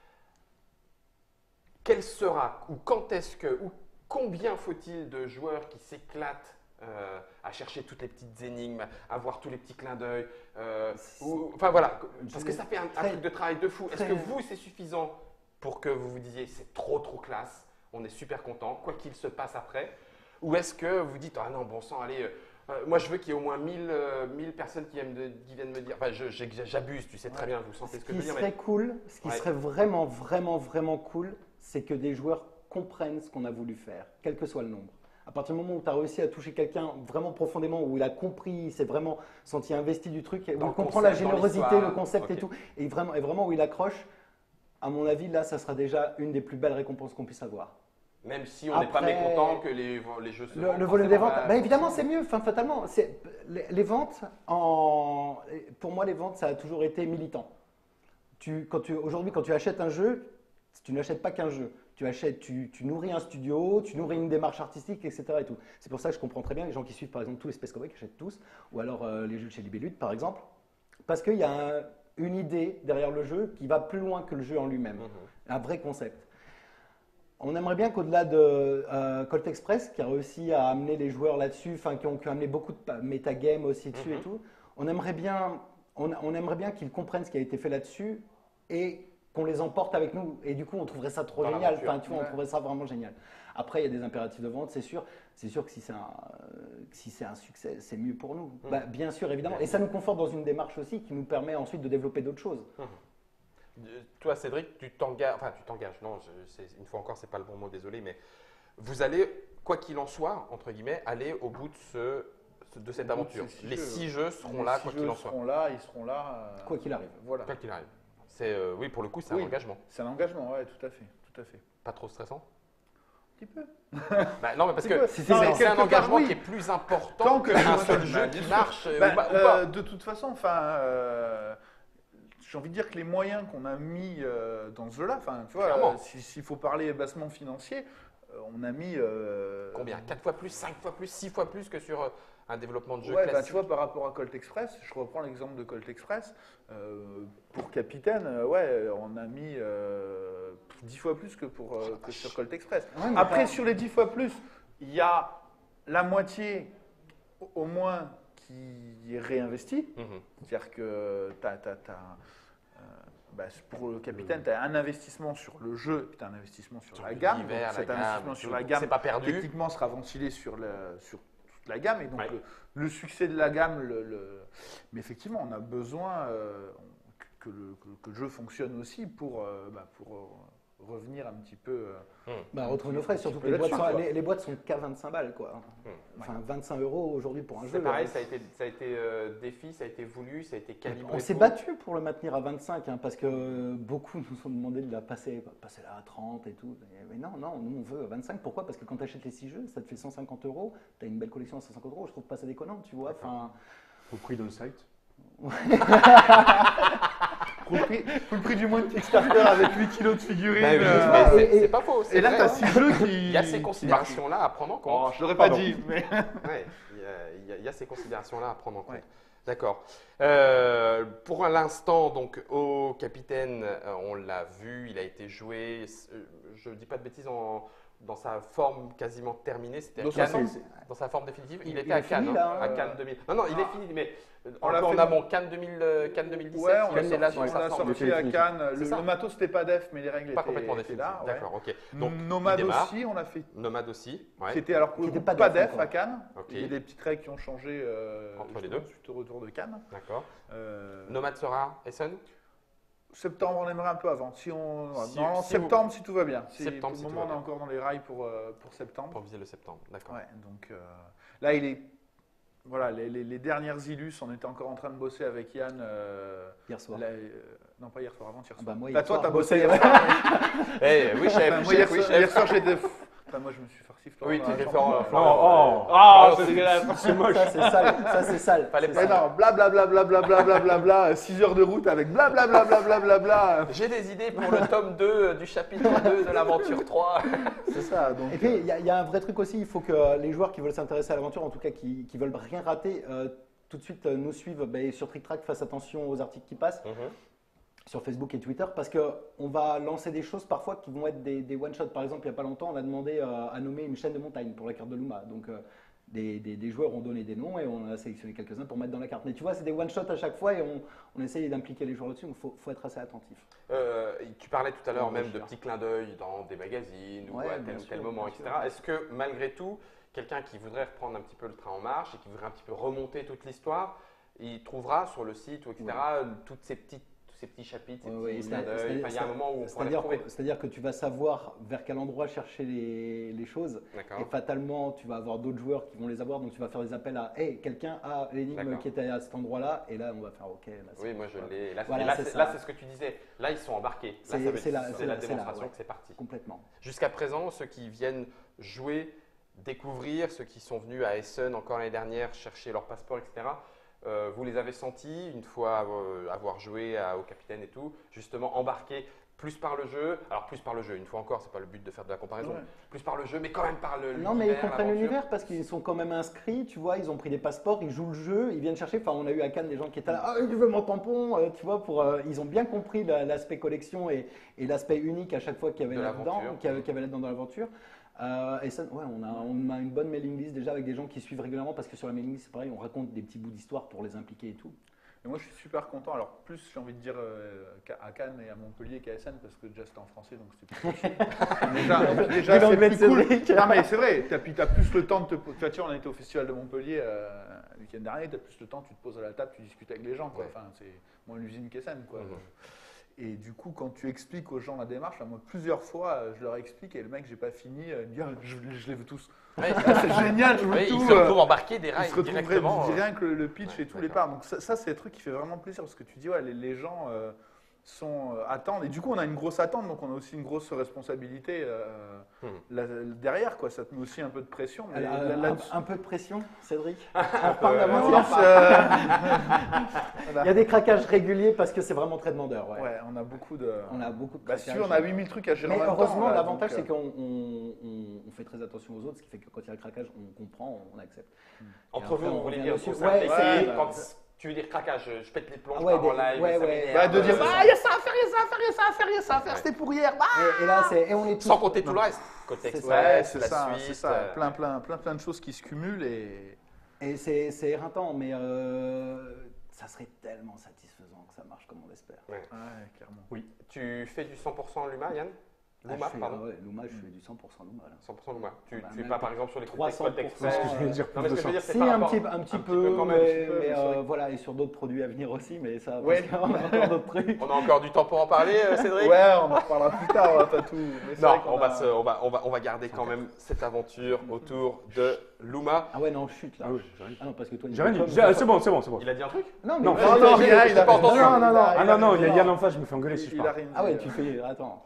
quel sera ou quand est-ce que ou combien faut-il de joueurs qui s'éclatent euh, à chercher toutes les petites énigmes, à voir tous les petits clins d'œil, euh, ou- enfin voilà, parce que ça fait un, un Très- truc de travail de fou. Est-ce très- que vous c'est suffisant pour que vous vous disiez c'est trop trop classe, on est super content, quoi qu'il se passe après, ou est-ce que vous dites ah non bon sang allez. Euh, moi, je veux qu'il y ait au moins mille, euh, mille personnes qui, aiment de- qui viennent me dire. Enfin, je- j'ex- j'abuse, tu sais très bien, vous sentez Ce ce que je qui veux dire. serait Mais cool, ce qui Ouais. serait vraiment, vraiment, vraiment cool, c'est que des joueurs comprennent ce qu'on a voulu faire, quel que soit le nombre. À partir du moment où tu as réussi à toucher quelqu'un vraiment profondément, où il a compris, il s'est vraiment senti investi du truc, où Dans il le comprend la concept, dans générosité, l'histoire. le concept et Ok. tout, et vraiment, et vraiment où il accroche, à mon avis, là, ça sera déjà une des plus belles récompenses qu'on puisse avoir. même si on n'est pas Après- mécontent que les, les jeux se Le, vendent le volume des forcément ventes, mal. bah, évidemment, c'est mieux, enfin, fatalement. C'est- Les, les ventes, en, pour moi, les ventes, ça a toujours été militant. Tu, quand tu, aujourd'hui, quand tu achètes un jeu, tu n'achètes pas qu'un jeu. Tu achètes, tu, tu nourris un studio, tu nourris une démarche artistique, et cetera. Et tout. C'est pour ça que je comprends très bien les gens qui suivent, par exemple, tous les Space Cowboys, qui achètent tous, ou alors euh, les jeux de chez Libellude, par exemple, parce qu'il y a un- une idée derrière le jeu qui va plus loin que le jeu en lui-même, Mhm. un vrai concept. On aimerait bien qu'au-delà de euh, Colt Express, qui a réussi à amener les joueurs là-dessus, enfin qui ont, qui ont amené beaucoup de pa- métagames aussi dessus Mhm. et tout, on aimerait bien, on, on aimerait bien qu'ils comprennent ce qui a été fait là-dessus et qu'on les emporte avec nous. Et du coup, on trouverait ça trop Dans génial. l'aventure. Enfin, tu vois, on Ouais. trouverait ça vraiment génial. Après, il y a des impératifs de vente, c'est sûr. C'est sûr que si c'est un, euh, si c'est un succès, c'est mieux pour nous. Mhm. Bah, bien sûr, évidemment. Et ça nous conforte dans une démarche aussi qui nous permet ensuite de développer d'autres choses. Euh, Toi, Cédric, tu t'engages. Enfin, tu t'engages. Non, je- c'est- une fois encore, c'est pas le bon mot. Désolé, mais vous allez, quoi qu'il en soit, entre guillemets, aller au bout de ce, de cette Au bout de aventure. ces six Les jeux. six jeux seront Les là, six quoi jeux qu'il en soit. seront là, ils seront là. euh, Quoi qu'il arrive. Voilà. Quoi qu'il arrive. C'est, euh, oui, pour le coup, c'est Oui. un engagement. C'est un engagement, ouais, tout à fait, tout à fait. Pas trop stressant. Un petit peu. Bah, non, mais parce Un que petit peu. Si, si, c'est non, c'est un quelque part, engagement oui. qui est plus important Tant que- qu'un seul Bah, jeu bien qui sûr. marche euh, Bah, ou pas- ou euh, pas. de toute façon, enfin, euh, j'ai envie de dire que les moyens qu'on a mis euh, dans ce jeu-là, enfin, tu vois, Clairement. euh, si- s'il faut parler bassement financier, euh, on a mis euh, Combien quatre fois plus, cinq fois plus, six fois plus que sur euh, un développement de jeu Ouais, bah, classique. tu vois, par rapport à Colt Express, je reprends l'exemple de Colt Express. euh, pour Capitaine, euh, ouais, on a mis euh, dix fois plus que, pour, euh, que sur Colt Express. Ouais, mais Après, t'as- sur les dix fois plus, il y a la moitié au- au moins qui est réinvestie. Mhm. C'est-à-dire que t'as, t'as, t'as, euh, bah, pour le Capitaine, tu as un investissement sur le jeu et tu as un investissement sur, Sur la gamme. l'univers, Donc, la cet gamme, investissement sur tout. la gamme, C'est pas perdu. techniquement, sera ventilé sur, le, sur toute la gamme. Et donc, Ouais. le, le succès de la gamme, le, le- mais effectivement, on a besoin euh, que, le, que- que le jeu fonctionne aussi pour, euh, bah, pour euh, revenir un petit peu. euh, Bah, un retrouver petit- nos frais, un surtout petit que les peu boîtes, là-dessus, sont, quoi. les, les boîtes sont qu'à vingt-cinq balles, quoi. Enfin, vingt-cinq euros aujourd'hui pour un C'est jeu. pareil, euh, ça a été, ça a été euh, défi, ça a été voulu, ça a été calibré. On s'est pour- battu pour le maintenir à vingt-cinq, hein, parce que beaucoup nous ont demandé de la passer, passer là à trente et tout. Et- mais non, non, nous on veut vingt-cinq. Pourquoi? Parce que quand tu achètes les six jeux, ça te fait cent cinquante euros. Tu as une belle collection à cent cinquante euros. Je trouve pas ça déconnant, tu vois. Enfin, Au prix d'un site. Pour le prix, pour le prix du mois de Kickstarter avec huit kilos de figurines. Bah oui, euh, mais c'est- et- c'est pas faux. c'est et là, vrai, t'as hein. six jeux qui. Il y a ces considérations-là à prendre en Oh, compte. je l'aurais pas Pardon. dit, mais. Ouais, il y a- il y, a- il y a ces considérations-là à prendre en compte. Ouais. D'accord. Euh, pour l'instant, donc, au capitaine, euh, on l'a vu, il a été joué, euh, je ne dis pas de bêtises, en, dans sa forme quasiment terminée, c'était à Dans Cannes, sa forme- dans sa forme définitive. Il, Il- était il à est Cannes, fini, hein, là, à euh, Cannes deux mille. Non, non, il est Ah. fini, mais On un l'a peu en fait- amont, Cannes, deux mille, euh, Cannes deux mille dix-sept, Ouais, on il l'a était là sorti, dans on sa l'a forme sorti définitive. à Cannes. C'est Le, ça. le matos, c'était pas def, mais les règles Pas étaient, complètement étaient définitive. là. ouais. D'accord, ok. Donc, Nomade il démarre. aussi, on a fait. Nomade aussi, ouais. Qui était alors pour le Qui coup était pas pas def, def à encore. Cannes. Ok. Il y a des petites règles qui ont changé euh, Entre les justement, deux. suite au retour de Cannes. D'accord. Euh, Nomade sera Essen. Septembre, on aimerait un peu avant. Si on, Si- non, si septembre, si tout va bien. Si, Septembre, pour si le tout moment, va on est encore dans les rails pour, euh, pour septembre. Pour viser le septembre, d'accord. Ouais, donc euh, là, il est. Voilà, les, les- les dernières illus, on était encore en train de bosser avec Yann. euh, Hier soir. là, euh, non, pas hier soir, avant-hier Ah soir. bah moi, Là, hier toi, soir, t'as je bossé bossais, hier soir. Eh oui, chef, Enfin, moi, chef, hier, oui, soir- chef. hier soir, j'étais. Enfin, moi, je me suis farci Florent. Oui, dans tu la fais chambre. Florent. Euh, Florent. Oh, Ah, oh, c'est c'est dégueulasse. c'est moche. Ça, c'est sale. Ça, c'est sale. Fallait C'est pas- Mais sale. non, blablabla, blablabla, blablabla, six heures de route avec blablabla, blablabla. J'ai des idées pour le tome deux du chapitre deux de l'aventure trois. C'est ça, donc. Et puis, il y, a- il y a un vrai truc aussi, il faut que les joueurs qui veulent s'intéresser à l'aventure, en tout cas qui, qui veulent rien rater, euh, tout de suite euh, nous suivent ben, sur Trick Track, fassent attention aux articles qui passent sur Facebook et Twitter, parce qu'on va lancer des choses parfois qui vont être des, des one-shots. Par exemple, il n'y a pas longtemps, on a demandé euh, à nommer une chaîne de montagne pour la carte de Luma. Donc, euh, des, des- des joueurs ont donné des noms et on a sélectionné quelques-uns pour mettre dans la carte. Mais tu vois, c'est des one-shots à chaque fois et on, on essaye d'impliquer les joueurs là-dessus, donc il faut, faut être assez attentif. Euh, tu parlais tout à l'heure Ouais, même de sûr. petits clins d'œil dans des magazines ou Ouais, à bien tel ou sûr, tel moment, bien et cetera. sûr. Est-ce que malgré tout, quelqu'un qui voudrait reprendre un petit peu le train en marche et qui voudrait un petit peu remonter toute l'histoire, il trouvera sur le site, ou et cetera, toutes ces petites, tous ces petits chapitres, ces Ouais, petits ouais, clins c'est- d'œil. c'est- Enfin, il y a un moment où on pourra les C'est-à-dire trouver. que, c'est-à-dire que tu vas savoir vers quel endroit chercher les, les choses et D'accord. fatalement tu vas avoir d'autres joueurs qui vont les avoir, donc tu vas faire des appels à hey, quelqu'un a l'énigme D'accord. qui était à cet endroit-là et là on va faire ok. Là, c'est- Oui, moi je l'ai. Et Là, Voilà, et là, c'est c'est ça. là, c'est ce que tu disais. Là, ils sont embarqués. Là, C'est- ça veut c'est dire- la- c'est c'est la la- c'est la- démonstration ouais. que c'est parti. Complètement. Jusqu'à présent, ceux qui viennent jouer, découvrir, ceux qui sont venus à Essen encore l'année dernière chercher leur passeport, et cetera, euh, vous les avez sentis, une fois euh, avoir joué à- au capitaine et tout, justement embarqués plus par le jeu, alors plus par le jeu, une fois encore, c'est pas le but de faire de la comparaison, Ouais. plus par le jeu, mais quand même par le Non, mais ils l'univers, comprennent l'aventure. l'univers parce qu'ils sont quand même inscrits, tu vois, ils ont pris des passeports, ils jouent le jeu, ils viennent chercher. Enfin, on a eu à Cannes des gens qui étaient là, ah, je veux mon tampon, euh, tu vois, pour, euh, ils ont bien compris la- l'aspect collection et, et l'aspect unique à chaque fois qu'il y avait De là-dedans, l'aventure. qu'il y avait, qu'il y avait là-dedans dans l'aventure. Euh, et ça, ouais, on a, on a une bonne mailing list déjà avec des gens qui suivent régulièrement parce que sur la mailing list, c'est pareil, on raconte des petits bouts d'histoire pour les impliquer et tout. Et moi, je suis super content. Alors, plus j'ai envie de dire euh, qu'à- à Cannes et à Montpellier qu'à Essen, parce que déjà c'était en français, donc c'était plus facile. déjà, déjà Et c'est l'anglais plus de cool. Cédric. Non, mais c'est vrai, tu as, plus le temps de te. Tu vois, tu vois, on était au festival de Montpellier euh, le week-end dernier, tu as plus le temps, tu te poses à la table, tu discutes avec les gens. Quoi. Ouais. Enfin, c'est moins l'usine qu'Essen. Quoi. Mhm. Et du coup, quand tu expliques aux gens la démarche, moi, plusieurs fois, euh, je leur explique et le mec, j'ai pas fini, euh, il me dit, Ah, je, je les veux tous. Ouais. Ah, c'est génial, je veux Oui, tout. ils se euh. retrouvent embarqués des Il rails se retrouve directement. vraiment, euh, rien que le, le pitch Ouais, et tous les d'accord. parts. Donc ça, ça, c'est un truc qui fait vraiment plaisir parce que tu dis ouais, les, les gens euh, sont euh, attendent et du coup on a une grosse attente donc on a aussi une grosse responsabilité euh, Hmm. là- derrière quoi. Ça te met aussi un peu de pression. Mais Euh, là- un, là-dessus- un peu de pression, Cédric. peu, On parle ouais, d'aventure. Plus, euh, Il y a des craquages réguliers parce que c'est vraiment très demandeur. Ouais. ouais, on a beaucoup de. On a beaucoup de Bah, si craquages. tu veux, on a huit mille trucs à gérer Mais en même heureusement, temps, là, l'avantage, donc, c'est qu'on on- on- on fait très attention aux autres, ce qui fait que quand il y a le craquage, on comprend, on accepte. Entre Et après, vous, on vous voulez revient dire dessus. pour ça, Ouais, essayer, ouais, quand bah, tu veux dire craquage, je, je pète les plombs, Ah je ouais, pars en des- live, ouais, ça ouais. m'énerve, bah, de dire euh, ah, il y a ça à faire, il y a ça à faire, il y a ça à faire, il y a ça à faire, Ouais. c'était pour hier. Bah Et, et là, c'est et on est tous. sans compter tout Non. le reste. Côté C'est express, ça. ouais, c'est la ça, suite. c'est ça. euh, Plein, plein, plein, plein de choses qui se cumulent et. Et c'est c'est éreintant, mais euh, ça serait tellement satisfaisant que ça marche comme on l'espère. Ouais, clairement. Tu fais du cent pour cent Luma, Yann Ah, Luma, je fais, pardon. ah ouais, Luma, je fais du cent pour cent Luma. Là. cent pour cent Luma. Tu, Bah, tu es même pas par exemple sur les trois cents pour cent, Express. C'est ce que je voulais dire. Non, mais ce que je veux dire, c'est Si, par un rapport- petit, un petit un peu, petit peu quand même, mais, un petit peu, mais, mais c'est euh, vrai. voilà, et sur d'autres produits à venir aussi, mais ça, parce Ouais. qu'on a encore d'autres trucs. On a encore du temps pour en parler, euh, Cédric Ouais, on en reparlera plus tard, on va pas tout. mais c'est Non, vrai qu'on on va, a- se- on, va, on, va, on va garder quand même cette aventure autour de Luma. Ah ouais, non, chute là. Ah oui, j'arrive. Ah non, parce que toi, J'ai rien dit. comme- J'ai- ah, C'est bon, c'est bon, c'est bon. Il a dit un truc Non, mais Non, vas-y, non, vas-y, rien, vas-y, il a pas pas entendu. entendu. Non, non, non. Ah non, non, il y a non. Yann en face, je me fais engueuler si je Il a parle. rien dit. Ah ouais, tu fais. Attends.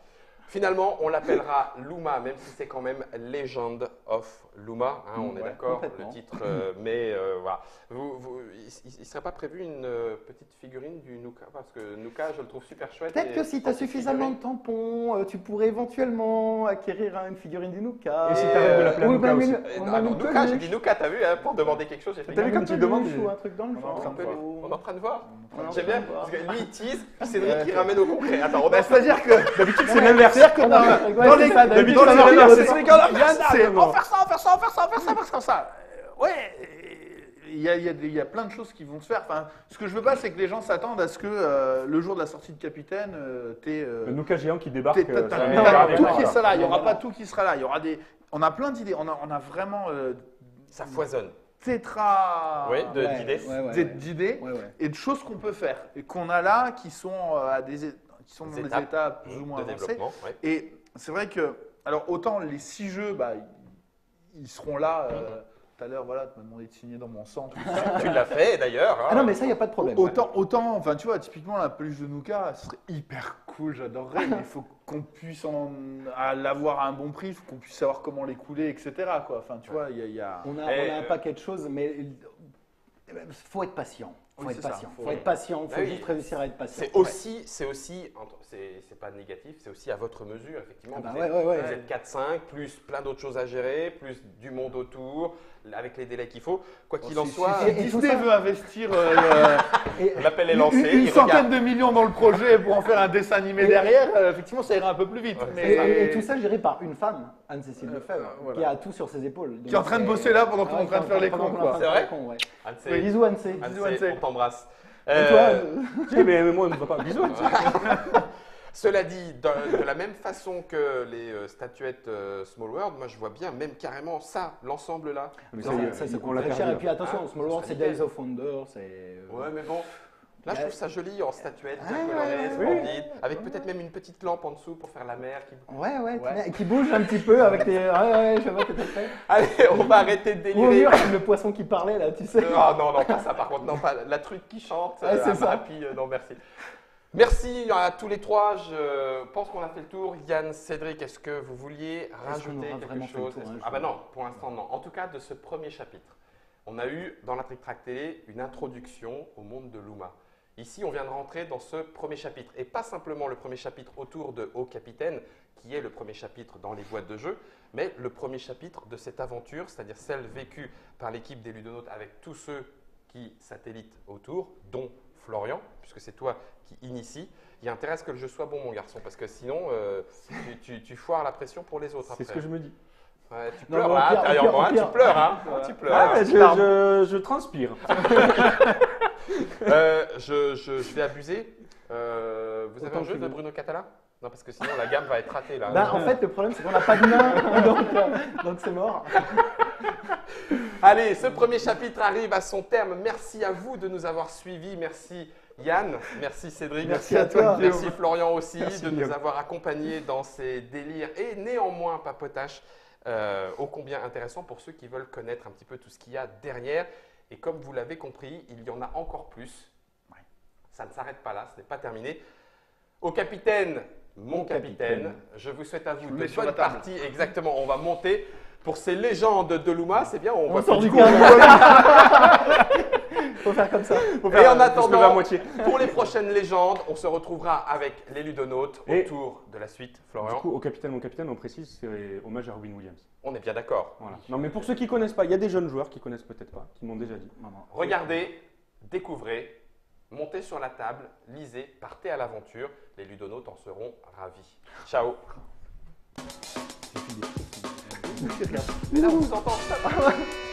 Finalement, on l'appellera Luma, même si c'est quand même Legend of Luma, hein, on est Ouais, d'accord, le complètement. titre, euh, mais euh, voilà. Vous, vous- il ne serait pas prévu une euh, petite figurine du Nuka? Parce que Nuka, je le trouve super chouette. Peut-être et que si tu as petite suffisamment de figurine. tampons, euh, tu pourrais éventuellement acquérir hein, une figurine du Nuka. Et si Et, t'arrêtes de euh, l'appeler ou Nuka même aussi. une, Euh, ou non, même non, une Nuka, j'ai peluche. dit Nuka, t'as vu, hein, pour demander quelque chose, j'ai fait T'as vu Même comme une tu demandes, peluche mais- ou un truc dans le On est en genre. train de voir. ou- On est en train de voir. On est en J'aime train bien, de voir. parce que lui il tease, puis Cédric il ramène au concret. Attends, on Bah, a c'est-à-dire que D'habitude, c'est l'inverse. C'est-à-dire que dans, Ouais, dans c'est les ça, d'habitude, dans les c'est l'inverse, c'est c'est Cédric Orlard, Yann, c'est non. on va faire ça, on va faire ça, on va faire ça, on va faire ça, on va faire ça. Euh, Ouais, il y a, il y a des- il y a plein de choses qui vont se faire. Enfin, ce que je veux pas, c'est que les gens s'attendent à ce que euh, le jour de la sortie de Capitaine, euh, t'aies euh, Le Nuka géant qui débarque. t'es- t'as- euh, t'as- ça va t'as regarder, tout quoi. qui sera là. Il y aura Non, pas non. tout qui sera là. Il y aura des. On a plein d'idées. On a, on a vraiment euh, Ça foisonne. tétra Oui, de- Ouais, d'idées. ouais, ouais, d- ouais. d'idées Ouais, ouais. et de choses qu'on peut faire et qu'on a là qui sont euh, à des é- qui sont dans Des des étapes étapes plus ou moins de avancées. développement. Ouais. Et c'est vrai que, alors autant les six jeux, bah, ils, ils seront là. euh, tout à l'heure, voilà, tu m'as demandé de signer dans mon sang. tout ça. Tu l'as fait d'ailleurs. hein. Ah non, mais ça, il n'y a pas de problème. autant, autant, enfin, tu vois, typiquement la peluche de Nuka, ce serait hyper cool, j'adorerais, mais il faut qu'on puisse en, à l'avoir à un bon prix, il faut qu'on puisse savoir comment les couler, et cetera. Quoi. Enfin, tu vois, il y a. il y a- On a, Et, on a un euh, paquet de choses, mais il faut être patient. Faut Oui, être c'est ça, patient. faut- Faut être patient. Faut Bah oui. juste réussir à être patient. C'est aussi, c'est aussi, entre- c'est c'est pas négatif, c'est aussi à votre mesure, effectivement. Ah bah vous, ouais, êtes, ouais, ouais. vous êtes quatre cinq, plus plein d'autres choses à gérer, plus du monde autour, avec les délais qu'il faut. Quoi qu'il en Si- soit, si, Et- et tout Disney ça- veut investir euh, Et- l'appel est une, lancé. une il centaine regarde. de millions dans le projet pour en faire un dessin animé Et- derrière, euh, effectivement, ça ira un peu plus vite. Ouais, mais, Et, et tout ça géré par une femme, Anne-Cécile Euh, Lefebvre, euh, voilà. qui a tout sur ses épaules. Qui est en train de Donc, bosser là pendant qu'on ah est en train de faire les pendant cons, qu'on est en quoi. train de C'est faire vrai les cons, ouais. Anne, c'est- Ouais, Bisous, Anne-C. Anne, Bisous, c'est- Anne, on t'embrasse. Et Euh, toi, euh, Si, mais moi, on ne va pas. Bisous. Cela dit, de, de la même façon que les euh, statuettes euh, Small World, moi je vois bien même carrément ça, l'ensemble là. Mais ça, ça y est, ça, ça on coûte l'a très perdu. cher. Et là. puis attention, Ah, Small ça World, serait c'est Days nickel. of Wonder. c'est, euh, Ouais, mais bon. Là, je Ouais. trouve ça joli en statuette, bien Ouais, colorée, ouais, splendide, ouais. avec peut-être même une petite lampe en dessous pour faire la mer. Qui... Ouais, ouais, Ouais. qui- qui bouge un petit peu avec tes. Ouais, ouais, je vois tout à fait. Allez, on va arrêter de Ou au délirer. mur, comme le poisson qui parlait là, tu sais. Ah non, non, pas ça par contre, non, pas la truc qui chante. Ouais, c'est euh, ça. Happy, euh, non, merci. Merci à tous les trois. Je pense qu'on a fait le tour. Yann, Cédric, est-ce que vous vouliez Est-ce qu'on rajouter aura quelque vraiment fait le chose tour, Est-ce- hein, Ah je- bah non, pour l'instant non. En tout cas, de ce premier chapitre, on a eu dans la Trick Track Télé une introduction au monde de Luma. Ici, on vient de rentrer dans ce premier chapitre. Et pas simplement le premier chapitre autour de Haut Capitaine, qui est le premier chapitre dans les boîtes de jeu, mais le premier chapitre de cette aventure, c'est-à-dire celle vécue par l'équipe des Ludonautes avec tous ceux qui satellitent autour, dont Florian, puisque c'est toi qui initie. Il y a intérêt à ce que le jeu soit bon, mon garçon, parce que sinon, euh, tu, tu- tu foires la pression pour les autres après. C'est ce que je me dis. Ouais, tu Non, pleures mais au hein, pire- au intérieurement, pire- au hein, pire- tu pleures, hein, Voilà. tu pleures. Ah, mais je, Larme. je, je transpire. Euh, je, je- je vais abuser. Euh, vous avez Autant un jeu que de vous. Bruno Catala? Non, parce que sinon la gamme va être ratée là. Bah, en fait, le problème, c'est qu'on n'a pas de main, donc euh, donc c'est mort. Allez, ce premier chapitre arrive à son terme. Merci à vous de nous avoir suivis. Merci Yann, merci Cédric, Merci à toi, merci Guillaume. Florian aussi Merci, de nous Guillaume. avoir accompagnés dans ces délires et néanmoins papotages euh, ô combien intéressants pour ceux qui veulent connaître un petit peu tout ce qu'il y a derrière. Et comme vous l'avez compris, il y en a encore plus. Ça ne s'arrête pas là, ce n'est pas terminé. Au capitaine, mon Mon capitaine, capitaine. je vous souhaite à Je vous me de mets sur bonnes la table. parties. Exactement, on va monter pour ces légendes de Luma. C'est bien, on, On voit sort que du coup, cadre. on- Faut faire comme ça. Faut Et faire, en euh, faut se lever à attendant, moitié. pour les prochaines légendes, on se retrouvera avec les Ludonautes Et- autour de la suite. Du Florian, coup, au capitaine, mon capitaine, on précise, c'est hommage à Robin Williams. on est bien d'accord. Voilà. Non, mais pour ceux qui connaissent pas, il y a des jeunes joueurs qui connaissent peut-être pas, qui m'ont déjà dit. Regardez, découvrez, montez sur la table, lisez, partez à l'aventure. Les Ludonautes en seront ravis. Ciao. Mais là, on vous entend.